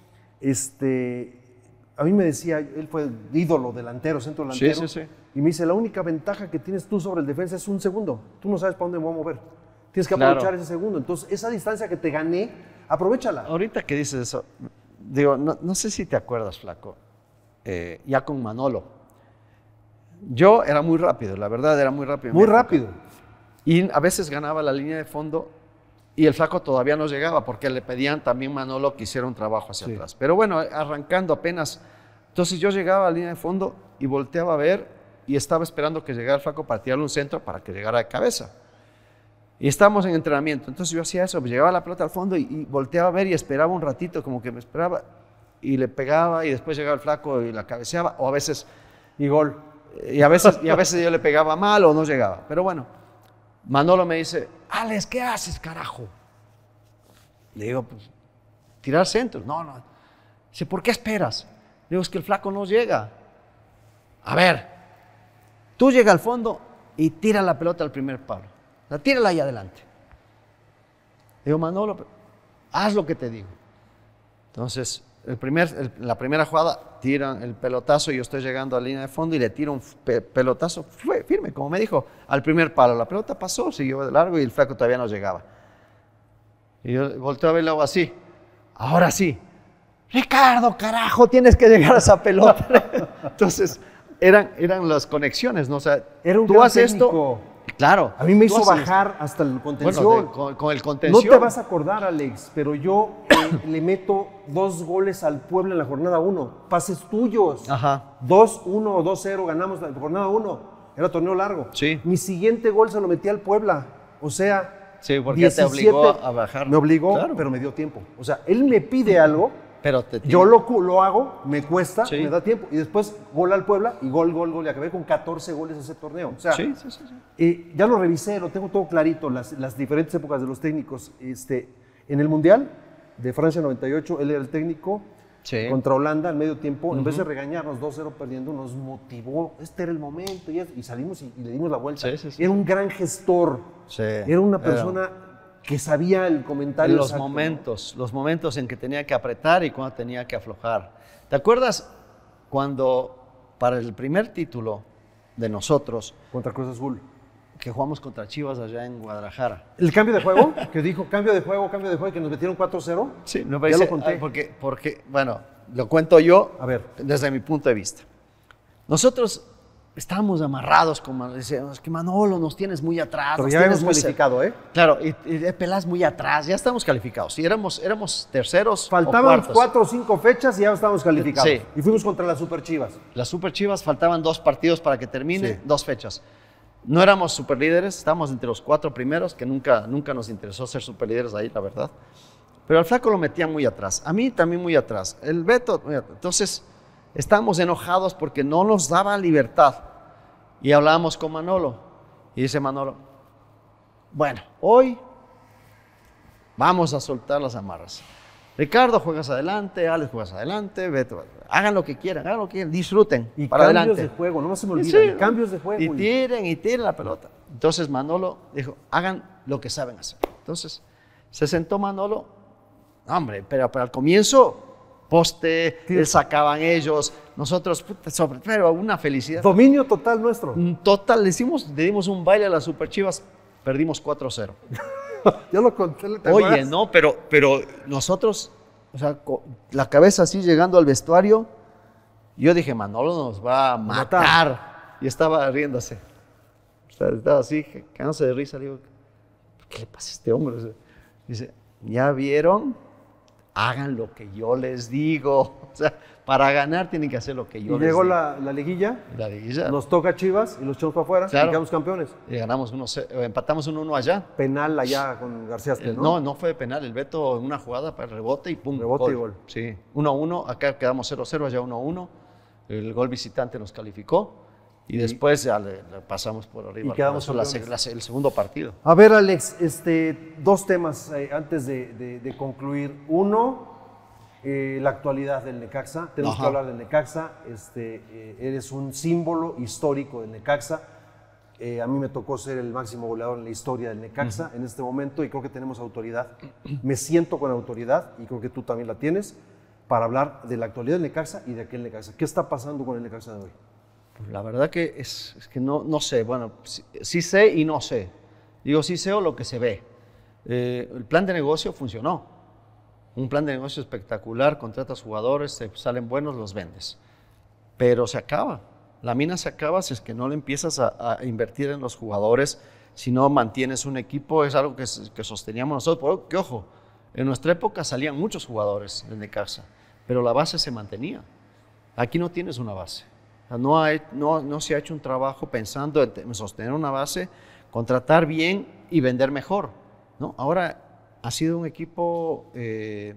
Este, a mí me decía, él fue ídolo delantero, centro delantero. Sí, sí, sí. Y me dice, la única ventaja que tienes tú sobre el defensa es un segundo. Tú no sabes para dónde me voy a mover. Tienes que aprovechar Claro. ese segundo. Entonces, esa distancia que te gané, aprovéchala. Ahorita que dices eso, digo, no, no sé si te acuerdas, Flaco, eh, ya con Manolo. Yo era muy rápido, la verdad, era muy rápido. en Muy mi época. rápido. Y a veces ganaba la línea de fondo y el Flaco todavía no llegaba porque le pedían también Manolo que hiciera un trabajo hacia Sí. atrás. Pero bueno, arrancando apenas. Entonces yo llegaba a la línea de fondo y volteaba a ver y estaba esperando que llegara el Flaco para tirarle un centro para que llegara de cabeza. Y estábamos en entrenamiento. Entonces yo hacía eso, llegaba la pelota al fondo y, y volteaba a ver y esperaba un ratito, como que me esperaba y le pegaba y después llegaba el Flaco y la cabeceaba o a veces Y gol. y a veces, y a veces yo le pegaba mal o no llegaba. Pero bueno, Manolo me dice, Alex, ¿qué haces, carajo? Le digo, pues, tirar centros. No, no. Dice, ¿por qué esperas? Le digo, es que el Flaco no llega. A ver, tú llega al fondo y tira la pelota al primer palo. La tírala ahí adelante. Le digo, Manolo, haz lo que te digo. Entonces, el primer, el, la primera jugada, tiran el pelotazo y yo estoy llegando a la línea de fondo y le tiro un pe pelotazo fue firme, como me dijo, al primer palo. La pelota pasó, siguió de largo y el Flaco todavía no llegaba. Y yo volteo a verlo hago así. Ahora sí. Ricardo, carajo, tienes que llegar a esa pelota. Entonces, eran, eran las conexiones, ¿no? O sea, Era un tú gran haces técnico. esto. Claro. A mí me tú hizo haces- bajar hasta el contención. Bueno, de- con, con el No contención. te vas a acordar, Alex, pero yo eh, le meto dos goles al Puebla en la jornada uno. Pases tuyos. Ajá. dos uno o dos cero ganamos la jornada uno. Era torneo largo. Sí. Mi siguiente gol se lo metí al Puebla. O sea, Sí, porque te obligó a bajar. Me obligó, Claro. pero me dio tiempo. O sea, él me pide algo, Pero te yo lo, cu- lo hago, me cuesta, Sí. me da tiempo. Y después gol al Puebla y gol, gol, gol. Y acabé con catorce goles ese torneo. O sea, Sí, sí, sí, sí. eh, ya lo revisé, lo tengo todo clarito, las, las diferentes épocas de los técnicos. Este, en el Mundial de Francia noventa y ocho, él era el técnico Sí. contra Holanda al medio tiempo. En vez de regañarnos dos cero perdiendo, nos motivó. Este era el momento. Y, y salimos y, y le dimos la vuelta. Sí, sí, sí. Era un gran gestor. Sí. Era una persona que sabía el comentario. En los exacto, ¿no? momentos, los momentos en que tenía que apretar y cuando tenía que aflojar. ¿Te acuerdas cuando para el primer título de nosotros, Contra Cruz Azul. que jugamos contra Chivas allá en Guadalajara? El cambio de juego, que dijo cambio de juego, cambio de juego, que nos metieron cuatro cero. Sí, me Ya parece, lo conté. ah, porque, porque, bueno, lo cuento yo A ver. desde mi punto de vista. Nosotros estábamos amarrados con Manolo, decíamos, es que Manolo nos tienes muy atrás. Pero nos ya tienes habíamos muy cer-". calificado, ¿eh? Claro, y, y de Pelás muy atrás, ya estamos calificados. Y éramos, éramos terceros o Faltaban cuartos. cuatro o cinco fechas y ya estábamos calificados. Sí. Y fuimos contra las Super Chivas. Las Super Chivas faltaban dos partidos para que termine, Sí. dos fechas. No éramos superlíderes, estábamos entre los cuatro primeros, que nunca, nunca nos interesó ser superlíderes ahí, la verdad. Pero al Flaco lo metía muy atrás, a mí también muy atrás. El Beto, muy atrás. Entonces, estábamos enojados porque no nos daba libertad. Y hablábamos con Manolo. Y dice Manolo, bueno, hoy vamos a soltar las amarras. Ricardo, juegas adelante, Alex, juegas adelante, Beto, hagan lo que quieran, hagan lo que quieran, disfruten, Y para cambios adelante. de juego, no se me Y olvida. sí, y cambios de juego. Y y- tiren, y tiren la pelota. Entonces Manolo dijo, hagan lo que saben hacer. Entonces se sentó Manolo, hombre, pero, pero al comienzo, poste, Sí. él sacaban ellos, nosotros, puta, sobre, pero una felicidad. Dominio total nuestro. Un total, le, hicimos, le dimos un baile a las Super Chivas, perdimos cuatro cero. Yo lo conté. ¿te Oye, acuerdas? no, pero, pero nosotros, o sea, co- la cabeza así llegando al vestuario, yo dije, Manolo nos va a matar. matar. Y estaba riéndose. O sea, estaba así, cagándose de risa. Le digo, ¿qué le pasa a este hombre? O sea, dice, ¿ya vieron? hagan lo que yo les digo. O sea, para ganar tienen que hacer lo que yo Y les llegó digo. la, la liguilla, La liguilla. nos toca Chivas y los echamos para afuera Claro. y quedamos campeones. Y ganamos uno, empatamos uno uno allá. Penal allá con García Aspe, ¿no? No, no fue de penal. El Beto en una jugada para el rebote y pum. Rebote y gol. Sí, uno a uno. Acá quedamos cero cero, allá uno a uno. El gol visitante nos calificó. Y, y después ya le, le pasamos por arriba. Y quedamos la, la, el segundo partido. A ver, Alex, este, dos temas eh, antes de, de, de concluir. Uno, eh, la actualidad del Necaxa. Tenemos Ajá. que hablar del Necaxa. Este, eh, eres un símbolo histórico del Necaxa. Eh, a mí me tocó ser el máximo goleador en la historia del Necaxa uh-huh. en este momento y creo que tenemos autoridad. Me siento con autoridad y creo que tú también la tienes para hablar de la actualidad del Necaxa y de aquel Necaxa. ¿Qué está pasando con el Necaxa de hoy? La verdad que es, es que no, no sé, bueno, sí, sí sé y no sé. Digo, sí sé o lo que se ve. Eh, el plan de negocio funcionó. Un plan de negocio espectacular, contratas jugadores, te salen buenos, los vendes. Pero se acaba. La mina se acaba si es que no le empiezas a, a invertir en los jugadores, si no mantienes un equipo, es algo que, que sosteníamos nosotros. Porque, ojo, en nuestra época salían muchos jugadores del Necaxa, pero la base se mantenía. Aquí no tienes una base. No, hay, no, no se ha hecho un trabajo pensando en sostener una base, contratar bien y vender mejor, ¿no? Ahora ha sido un equipo, eh,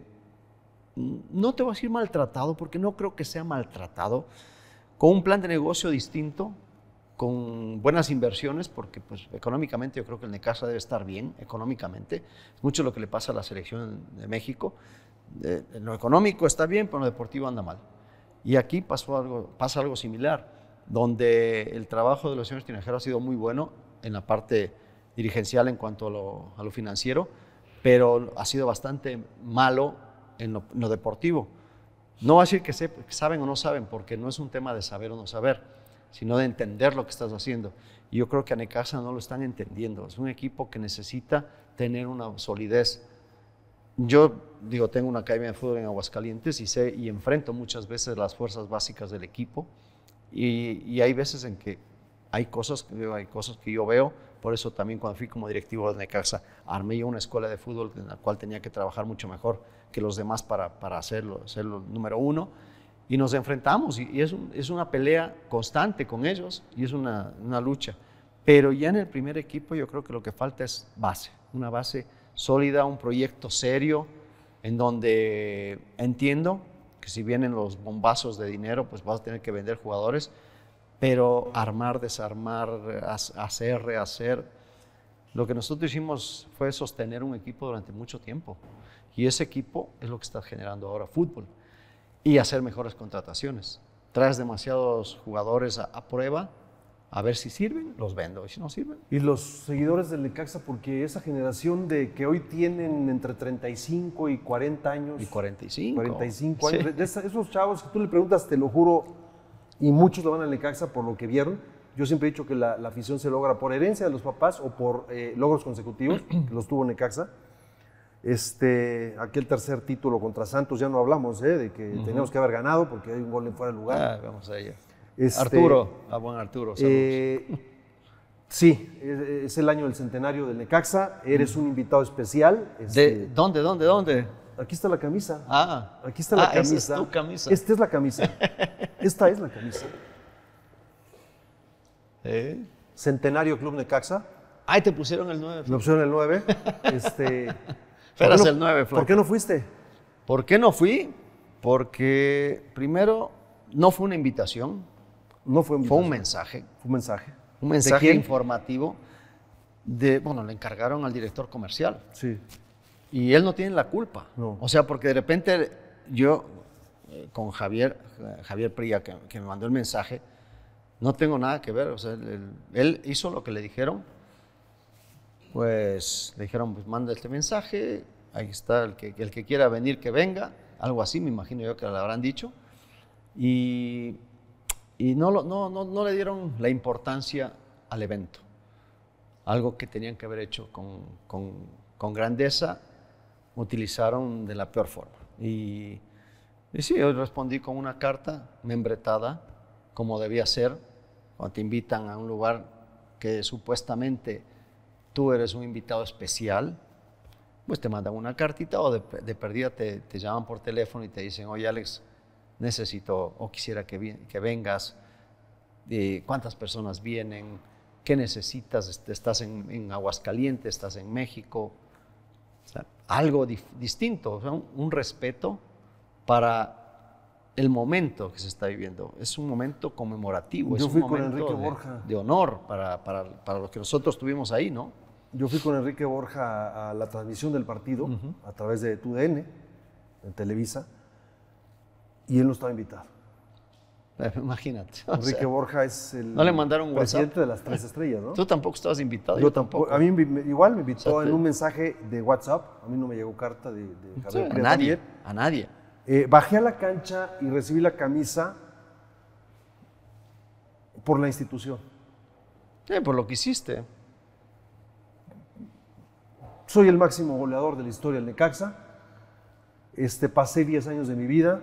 no te voy a decir maltratado, porque no creo que sea maltratado, con un plan de negocio distinto, con buenas inversiones, porque pues, económicamente yo creo que el Necaxa debe estar bien, económicamente. Es mucho lo que le pasa a la selección de México. Eh, en lo económico está bien, pero en lo deportivo anda mal. Y aquí pasó algo, pasa algo similar, donde el trabajo de los señores Tinajero ha sido muy bueno en la parte dirigencial en cuanto a lo, a lo financiero, pero ha sido bastante malo en lo, en lo deportivo. No va a decir que, se, que saben o no saben, porque no es un tema de saber o no saber, sino de entender lo que estás haciendo. Y yo creo que a Necaxa no lo están entendiendo. Es un equipo que necesita tener una solidez. Yo digo, tengo una academia de fútbol en Aguascalientes y sé y enfrento muchas veces las fuerzas básicas del equipo y, y hay veces en que hay cosas, hay cosas que yo veo, por eso también cuando fui como directivo de Necaxa armé yo una escuela de fútbol en la cual tenía que trabajar mucho mejor que los demás para, para hacerlo, hacerlo número uno y nos enfrentamos y, y es, un, es una pelea constante con ellos y es una, una lucha, pero ya en el primer equipo yo creo que lo que falta es base, una base sólida, un proyecto serio, en donde entiendo que si vienen los bombazos de dinero, pues vas a tener que vender jugadores, pero armar, desarmar, hacer, rehacer. Lo que nosotros hicimos fue sostener un equipo durante mucho tiempo, y ese equipo es lo que está generando ahora fútbol, y hacer mejores contrataciones. Traes demasiados jugadores a, a prueba, a ver si sirven, los vendo, y si no sirven. Y los seguidores del Necaxa, porque esa generación de que hoy tienen entre treinta y cinco y cuarenta años. Y cuarenta y cinco. cuarenta y cinco sí. años. De esos chavos que tú le preguntas, te lo juro, y muchos lo van al Necaxa por lo que vieron. Yo siempre he dicho que la, la afición se logra por herencia de los papás o por eh, logros consecutivos, que los tuvo Necaxa. Este, aquel tercer título contra Santos, ya no hablamos, ¿eh? De que uh-huh. teníamos que haber ganado porque hay un gol en fuera de lugar. Ah, vamos a ella. Este, Arturo, a buen Arturo, saludos. Eh, sí, es el año del centenario del Necaxa, eres un invitado especial. Este, ¿De dónde, dónde, dónde? Aquí está la camisa. Ah, aquí está la ah, camisa. Esa es tu camisa. Esta es la camisa. Esta es la camisa. ¿Eh? Centenario Club Necaxa. Ay, te pusieron el nueve. Me pusieron el nueve. Este, Eras no, el nueve, Flaco. ¿Por qué no fuiste? ¿Por qué no fui? Porque primero no fue una invitación. No fue, fue un mensaje. Fue un mensaje. Un mensaje informativo. De, bueno, le encargaron al director comercial. Sí. Y él no tiene la culpa. No. O sea, porque de repente yo, eh, con Javier, Javier Pría, que, que me mandó el mensaje, no tengo nada que ver. O sea, él, él hizo lo que le dijeron. Pues le dijeron, pues manda este mensaje, ahí está, el que, el que quiera venir, que venga. Algo así, me imagino yo que le habrán dicho. Y... Y no, no, no, no le dieron la importancia al evento, algo que tenían que haber hecho con, con, con grandeza, utilizaron de la peor forma. Y, y sí, yo respondí con una carta membretada, como debía ser, cuando te invitan a un lugar que supuestamente tú eres un invitado especial, pues te mandan una cartita o de, de perdida te, te llaman por teléfono y te dicen, oye Alex, necesito o quisiera que, vi- que vengas, eh, cuántas personas vienen, qué necesitas, estás en, en Aguascalientes, estás en México, o sea, algo dif- distinto, o sea, un, un respeto para el momento que se está viviendo. Es un momento conmemorativo, Yo es fui un con momento Enrique de, Borja. de honor para, para, para lo que nosotros tuvimos ahí, ¿no? Yo fui con Enrique Borja a la transmisión del partido Ujú. a través de tu D N, en Televisa, y él no estaba invitado. Eh, Imagínate. o Enrique sea, Borja es el ¿no le mandaron un presidente de las tres estrellas, ¿no? tú tampoco estabas invitado. Yo tampoco. A mí me- me- igual me invitó O sea, te- en un mensaje de WhatsApp. A mí no me llegó carta de, de Sí, Javier a Prieto nadie, Mier. a nadie. Eh, bajé a la cancha y recibí la camisa por la institución. Sí, por lo que hiciste. Soy el máximo goleador de la historia del Necaxa. Este, pasé diez años de mi vida.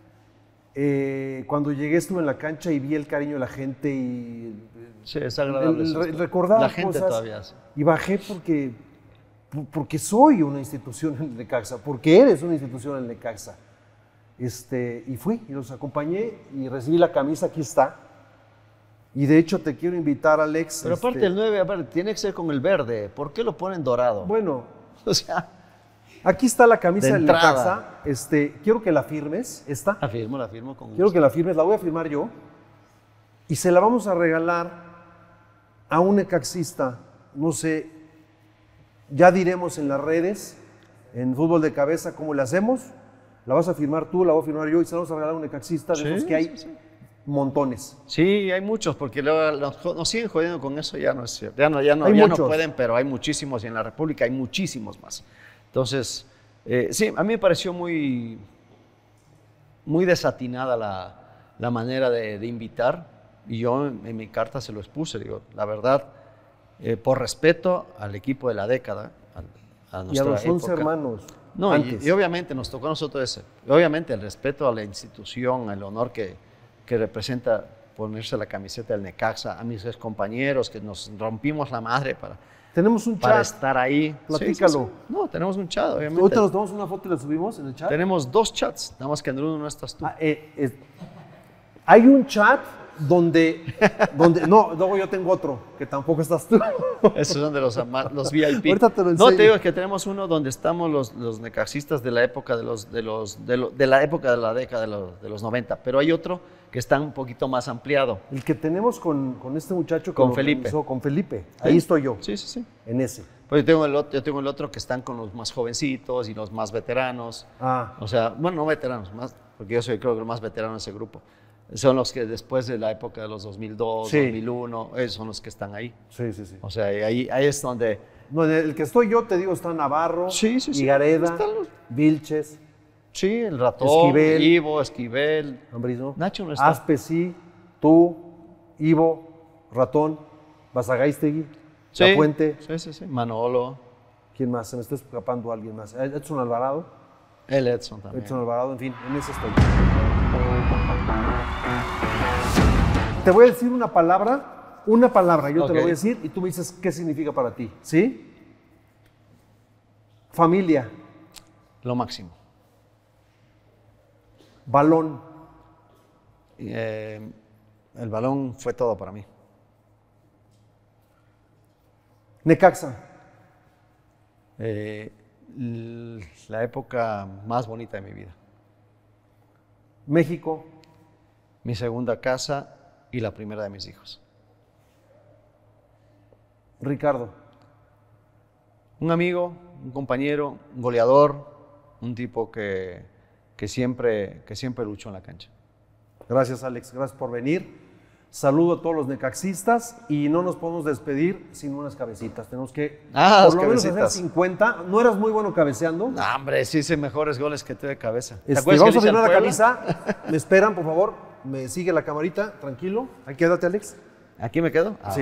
Eh, cuando llegué estuve en la cancha y vi el cariño de la gente y Sí, es el, agradable. el- eso. el recordar La gente cosas. todavía hace. Y bajé porque, porque soy una institución en el Necaxa, porque eres una institución en el Necaxa. Este, y fui y los acompañé y recibí la camisa, aquí está. Y de hecho te quiero invitar, Alex. Pero aparte este, el nueve, a ver, tiene que ser con el verde. ¿Por qué lo ponen dorado? Bueno, O sea, aquí está la camisa De del entrada. Necaxa. Este, quiero que la firmes, esta. la firmo, la firmo con Quiero gusto. que la firmes, la voy a firmar yo. Y se la vamos a regalar a un necaxista. No sé, ya diremos en las redes, en Fútbol de Cabeza, cómo le hacemos. La vas a firmar tú, la voy a firmar yo y se la vamos a regalar a un necaxista de Sí, esos que hay sí, sí. montones. Sí, hay muchos, porque luego nos, nos siguen jodiendo con eso, ya no es cierto. Ya no, ya no, Hay ya no muchos. pueden, pero hay muchísimos y en la República hay muchísimos más. Entonces, eh, sí, a mí me pareció muy, muy desatinada la, la manera de, de invitar y yo en, en mi carta se lo expuse, digo, la verdad, eh, por respeto al equipo de la década, a, a Y a nuestra los once época. hermanos. No, y, antes. y obviamente nos tocó a nosotros ese. Y obviamente el respeto a la institución, el honor que, que representa ponerse la camiseta del Necaxa, a mis ex compañeros que nos rompimos la madre para, Tenemos un para chat. estar ahí. Platícalo. Sí, sí, sí. No, tenemos un chat, obviamente. Ahorita nos tomamos una foto y la subimos en el chat. Tenemos dos chats, nada más que en uno no estás tú. Ah, eh, es- hay un chat donde, donde, no, luego yo tengo otro, que tampoco estás tú. Esos son de los, ama- los V I P. Ahorita te lo No, enseño. te digo que tenemos uno donde estamos los, los necaxistas de la época de los, de los, de lo- de la época de la década de los, de los noventa, pero hay otro que está un poquito más ampliado. El que tenemos con, con este muchacho que Con lo Felipe. organizó, con Felipe. Ahí estoy yo, Sí, sí, sí. en ese. Pues yo tengo, el otro, yo tengo el otro que están con los más jovencitos y los más veteranos. Ah, O sea, bueno, no veteranos, más, porque yo soy creo que el más veterano de ese grupo. Son los que después de la época de los dos mil dos, Sí. dos mil uno, esos son los que están ahí. sí, sí, sí. O sea, ahí, ahí es donde... No, en el que estoy yo, te digo, está Navarro, Sí, sí, sí. Higareda, Están los- Vilches, Sí, el ratón, Esquivel. Ivo, Esquivel. Ambriz, ¿no? Nacho no está. Aspe, sí, tú, Ivo, Ratón, Basagaistegui, Sí, La Puente. Sí, sí, sí. Manolo, ¿Quién más? Se me está escapando alguien más. Edson Alvarado. el Edson también. Edson Alvarado, en fin, en ese estoy. Te voy a decir una palabra, una palabra, yo te lo Ok. voy a decir y tú me dices qué significa para ti, ¿sí? Familia, Lo máximo. balón, Y, eh, el balón fue todo para mí. Necaxa, Eh, l- la época más bonita de mi vida. México, Mi segunda casa y la primera de mis hijos. Ricardo, Un amigo, un compañero, un goleador, un tipo que, que, siempre, que siempre luchó en la cancha. gracias Alex, gracias por venir. Saludo a todos los necaxistas y no nos podemos despedir sin unas cabecitas. Tenemos que Ah, por las lo menos hacer cabecitas. cincuenta. ¿No eras muy bueno cabeceando? No, hombre, sí hice mejores goles que tú de cabeza. ¿Te Este, acuerdas vamos que a le hice firmar al la Puebla? camisa. Me esperan, por favor. Me sigue la camarita, tranquilo. Ahí quédate, Alex. ¿Aquí me quedo? Ah. Sí.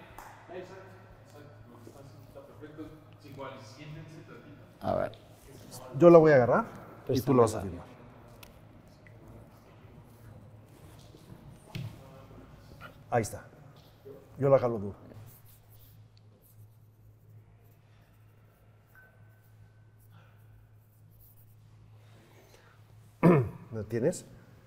A ver. Yo la voy a agarrar y Pues tú la vas a también firmar. Ahí está. Yo la jalo duro. ¿La tienes?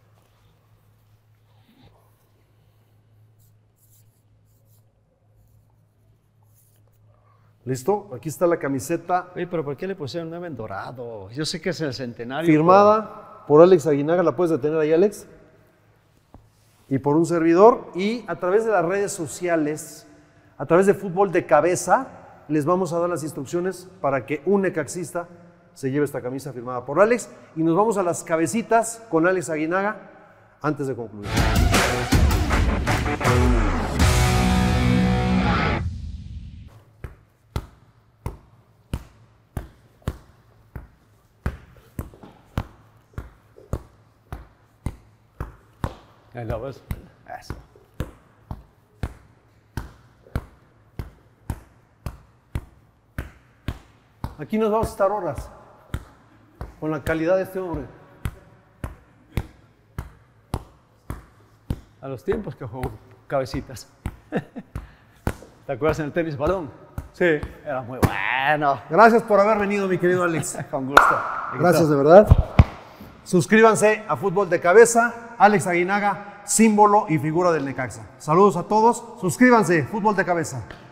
¿Listo? Aquí está la camiseta. Oye, pero ¿por qué le pusieron nueve en dorado? Yo sé que es el centenario. Firmada por Alex Aguinaga, la puedes detener ahí, Alex. Y por un servidor. Y a través de las redes sociales, a través de Fútbol de Cabeza, les vamos a dar las instrucciones para que un necaxista se lleve esta camisa firmada por Alex. Y nos vamos a las cabecitas con Alex Aguinaga antes de concluir. Ahí lo ves. Eso. Aquí nos vamos a estar horas con la calidad de este hombre. A los tiempos que jugó cabecitas. ¿Te acuerdas en el tenis balón? Sí. Era muy bueno. Gracias por haber venido, mi querido Alex. Con gusto. Gracias de verdad. Suscríbanse a Fútbol de Cabeza. Alex Aguinaga, símbolo y figura del Necaxa. Saludos a todos. Suscríbanse, Fútbol de Cabeza.